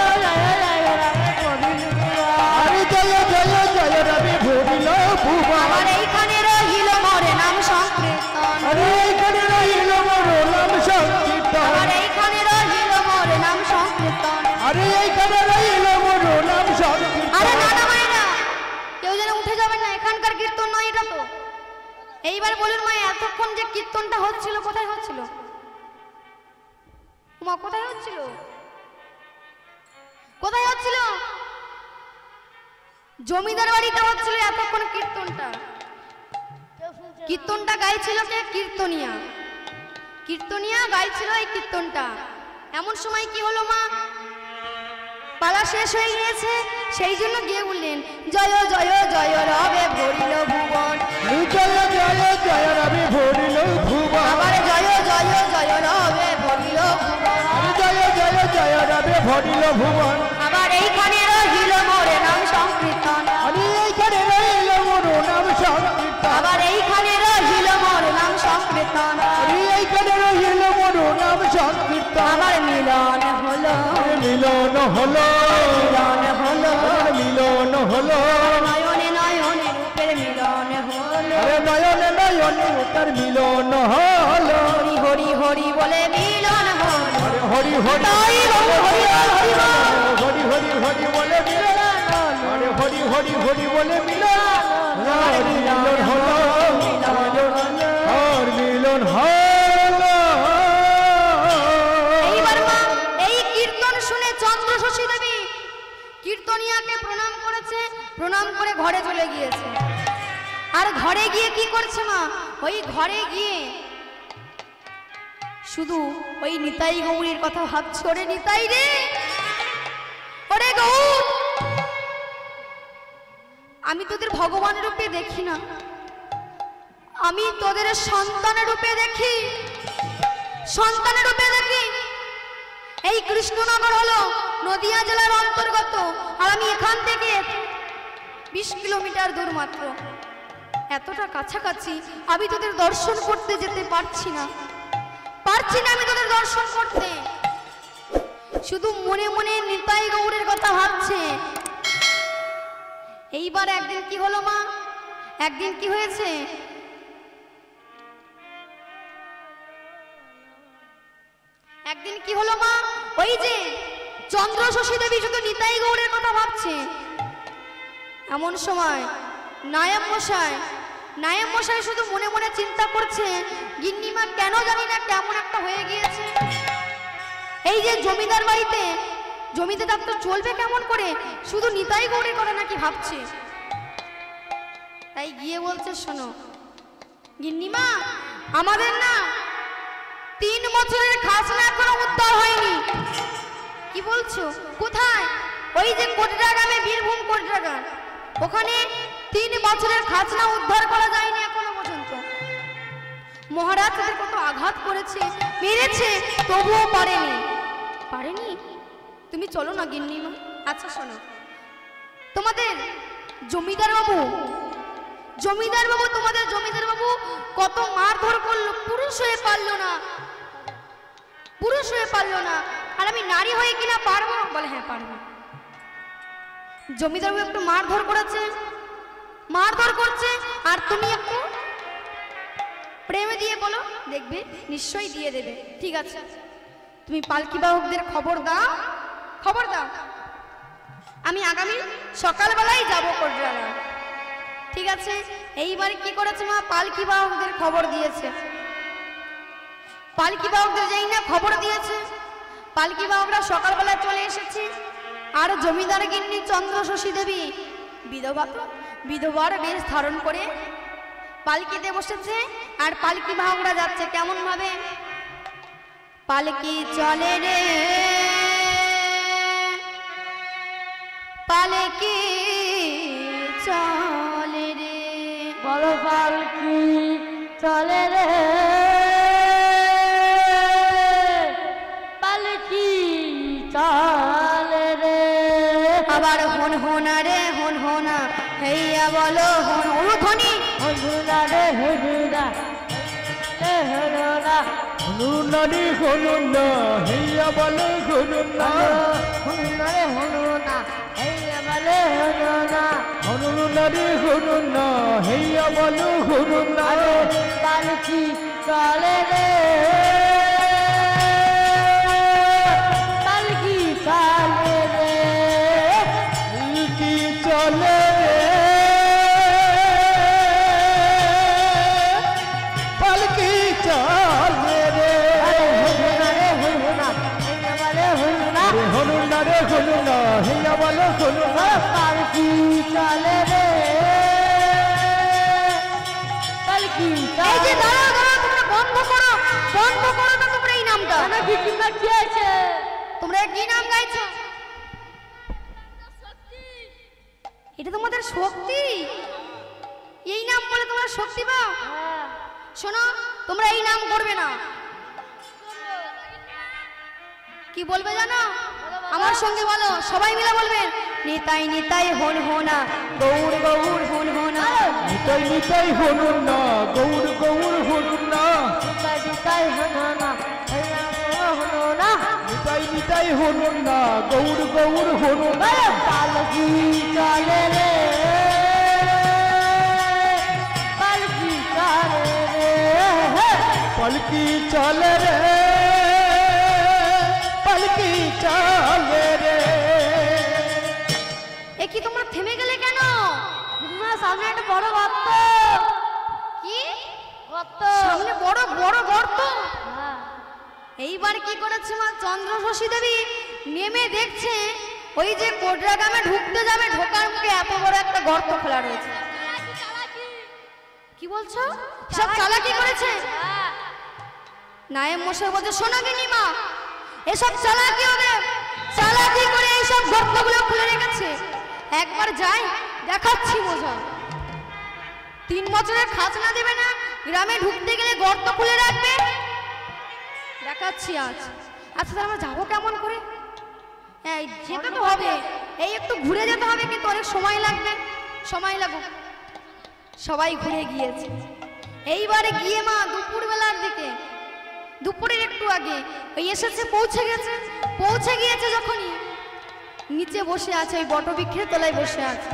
Speaker 3: আরে জয় জয় জয় রবে ভরিল ভুবন।
Speaker 2: আবার এইখানে রহিল মোরে নাম সংকীর্তন।
Speaker 3: আরে এইখানে রহিল মোরে নাম সংকীর্তন।
Speaker 2: আবার এইখানে রহিল মোরে নাম সংকীর্তন।
Speaker 3: আরে এইখানে রহিল মোরে নাম সংকীর্তন।
Speaker 2: আরে না না মায়েরা, কেউ যেন উঠে যাবেন না, এখানকার কীর্তন নয় এটা তো। এইবার বলুন মা, এতক্ষণ যে কীর্তনটা হচ্ছিল কোথায় হচ্ছিল? মা কোথায় হচ্ছিল? কোথায় হচ্ছিল? জমিদার বাড়িতে হচ্ছিল এতক্ষণ কীর্তনটা। কীর্তনটা গাইছিল কে? কীর্তনিয়া। কীর্তনিয়া গাইছিল এই কীর্তনটা। এমন সময় কি হলো মা, পালা শেষ হয়ে গিয়েছে, সেই জন্য গিয়ে বললেন জয় জয় জয় রবে ভরিল ভুবন।
Speaker 3: জয় জয় জয় রবে ভরিল ভুবন।
Speaker 2: আবার জয় জয় জয় রবে ভরিল ভুবন।
Speaker 3: জয় জয় জয় রবে ভরিল ভুবন।
Speaker 2: আবার এইখানে রহিল মোরে নাম সংকীর্তন।
Speaker 3: আমি এইখানে রহিল মোরে নাম সংকীর্তন।
Speaker 2: আবার এইখানে রহিল মোরে নাম সংকীর্তন।
Speaker 3: আমি এইখানে রহিল মোরে নাম সংকীর্তন।
Speaker 2: আবার মিলন হলো,
Speaker 3: মিলন হলো,
Speaker 2: মিলন হলো,
Speaker 3: মিলন হলো।
Speaker 2: নয়নে নয়নে রূপের মিলন হলো।
Speaker 3: আরে নয়নে নয়নে তার মিলন হলো।
Speaker 2: হরি হরি হরি বলে মিলন হলো।
Speaker 3: আরে হরি হরি
Speaker 2: তাই বলো হরি বল, হরি বল।
Speaker 3: হরি হরি হরি বলে মিলন হলো। আরে হরি হরি হরি বলে মিলন হলো। মিলন হলো, আর মিলন হলো।
Speaker 2: এইবার মা এই কীর্তন শুনে চন্দ্র শশী দেবী কীর্তনিয়াকে প্রণাম করেছে, প্রণাম করে ঘরে চলে গিয়েছে। আর ঘরে গিয়ে কি করছে মা, ওই ঘরে গিয়ে শুধু ওই নিতাই গৌরীর কথা ভাবছে। ওরে নিতাই রে, ওরে গৌর, আমি তোদের ভগবান রূপে দেখি না, আমি তোদের সন্তানের রূপে দেখি, সন্তানের রূপে দেখি। এই কৃষ্ণনগর হলো নদিয়া জেলার অন্তর্গত, আর আমি এখান থেকে 20 কিলোমিটার দূর মাত্র। এতটা কাছাকাছি আমি তোদের দর্শন করতে যেতে পারছি না, পারছি না আমি তোদের দর্শন করতে। শুধু মনে মনে নিতাই গৌরের কথা ভাবছে। এইবার একদিন কি হলো মা, একদিন কি হয়েছে, একদিন কি হলো মা, ওই যে চন্দ্র শশী দেবী শুধু নিতাই গৌরের কথা ভাবছে। এমন সময় নায়েব মশাই শুধু মনে মনে চিন্তা করছে, গিন্নিমা কেন জানি না কেমন একটা হয়ে গিয়েছে। এই যে জমিদার বাড়িতে, জমিদার তো চলবে কেমন করে, শুধু নিতাই গৌরের কথা নাকি ভাবছে। তাই গিয়ে বলছে, শোনো গিন্নিমা, আমাদের না 3 বছরের খাজনা এখনো উদ্ধার হয়নি। কি বলছো? কোথায়? ওই যে কোটরা গ্রামে, বীরভূম কোটরা গ্রাম, ওখানে 3 বছরের খাজনা উদ্ধার করা যায়নি এখনো পর্যন্ত। মহারাজ তাদের কত আঘাত করেছে, মেরেছে, তবুও পারেনি। তুমি চলো না গিন্নিমা। আচ্ছা শোনো, তোমাদের জমিদার বাবু তোমাদের জমিদার বাবু কত মারধর করলো, পুরুষ হয়ে পারলো না, আর আমি নারী হয়ে কিনা পারবো? বলে হ্যাঁ পারবো। জমিদার বাবু একটু মারধর করছে, আর তুমি একটু প্রেমে দিয়ে বলো, দেখবে নিশ্চয়ই দিয়ে দেবে। ঠিক আছে, তুমি পালকি বাহকদের খবর দাও, আমি আগামী সকালবেলায় যাবো কোটরালা। ঠিক আছে, এইবার কি করেছে মা, পালকি বাহকদের খবর দিয়েছে। পালকি বাহকদের যেই না খবর দিয়েছে, পালকি বাহকরা সকালবেলা চলে এসেছে। আর জমিদার গিন্নি চন্দ্র শশী দেবী বিধবার বেশ ধারণ করে পালকিতে বসেছে, আর পালকি বাহকরা যাচ্ছে কেমন ভাবে, পালকি চলে রে, পালকি চলে রে,
Speaker 4: বড় পালকি চলে রে, পালকি
Speaker 2: আবার হন হোনা রে হন হোনা হেইয়া বলো হন উলুধ্বনি
Speaker 4: হনুনা রে হনুনা রে হনুনা
Speaker 3: হনুনা রে হনুনা হেইয়া বলো হনুনা
Speaker 4: হনুনা রে হনুনা হেইয়া বলে হনুনা
Speaker 3: হনুনা রে হনুনা হেইয়া বলো হনুনা
Speaker 4: পালকি চলে রে পালকি চলে রে
Speaker 3: কি চলে পালকি চলে রে
Speaker 4: হনুনা রে হনুনা হেইয়া বলে হনুনা
Speaker 3: হনুনা রে হনুনা হেইয়া বলো হনুনা
Speaker 4: পালকি চলে রে পালকি
Speaker 2: এই যে
Speaker 4: চলে
Speaker 2: দাঁড়াও দাঁড়াও তোমরা বন্ধ করো না তোমরা এই নামটা
Speaker 4: না গীতিমা কি আছে
Speaker 2: তোমরা কি নাম গাইছো এটা তোমাদের শক্তি এই নাম বলে তোমরা শক্তি পাও শোনো তোমরা এই নাম করবে না কি বলবে জানো আমার সঙ্গে বলো সবাই মিলে বলবেন নিতাই নিতাই হন হোনা গৌর গৌর হন হোনা
Speaker 3: নিতাই নিতাই হনুনা গৌর গৌর হনুনা
Speaker 4: তাই হনুনা হেইয়া হনুনা
Speaker 3: নিতাই নিতাই হনুনা গৌর গৌর হনুনা
Speaker 4: পালকি চলে রে পালকি চলে রে
Speaker 3: পালকি চলে রে পালকি চলে রে
Speaker 2: এ কি তোমরা থেমে গেলে কেন
Speaker 4: গীতিমা সামনে একটা বড় গর্ত
Speaker 2: কি
Speaker 4: গর্ত
Speaker 2: সামনে বড় বড় গর্ত
Speaker 4: হ্যাঁ
Speaker 2: এইবার কি করেছে মা চন্দ্রশশী দেবী নেমে দেখছে ওই যে কোটরা গ্রামে ঢুকতে যাবে ঢোকার মুখে এত বড় একটা গর্ত খোলা রয়েছে কি বলছো সব চালাকি করেছে নায়েব মশাই বলছে সোনাগিনী মা এসব চালাকি ওদের চালাকি করে এইসব গর্তগুলো খুলে রেখেছে একবার যাই দেখাচ্ছি মজা 3 বছরের খাজনা দেবে না গ্রামে ঢুকতে গেলে গর্ত খুলে রাখবে দেখাচ্ছি আজ আচ্ছা তাহলে আমরা যাবো কেমন করে হ্যাঁ যেতে তো হবে এই একটু ঘুরে যেতে হবে কিন্তু অনেক সময় লাগবে সময় লাগুক সবাই ঘুরে গিয়েছে এইবারে গিয়ে মা দুপুরবেলার দিকে দুপুরের একটু আগে ওই এসেছে পৌঁছে গিয়েছে যখনই নিচে বসে আছে ওই বটবৃক্ষের তলায় বসে আছে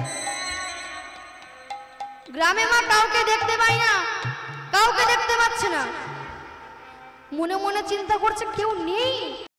Speaker 2: গ্রামে মা কাউকে দেখতে পাই না কাউকে দেখতে পাচ্ছে না মনে মনে চিন্তা করছে কেউ নেই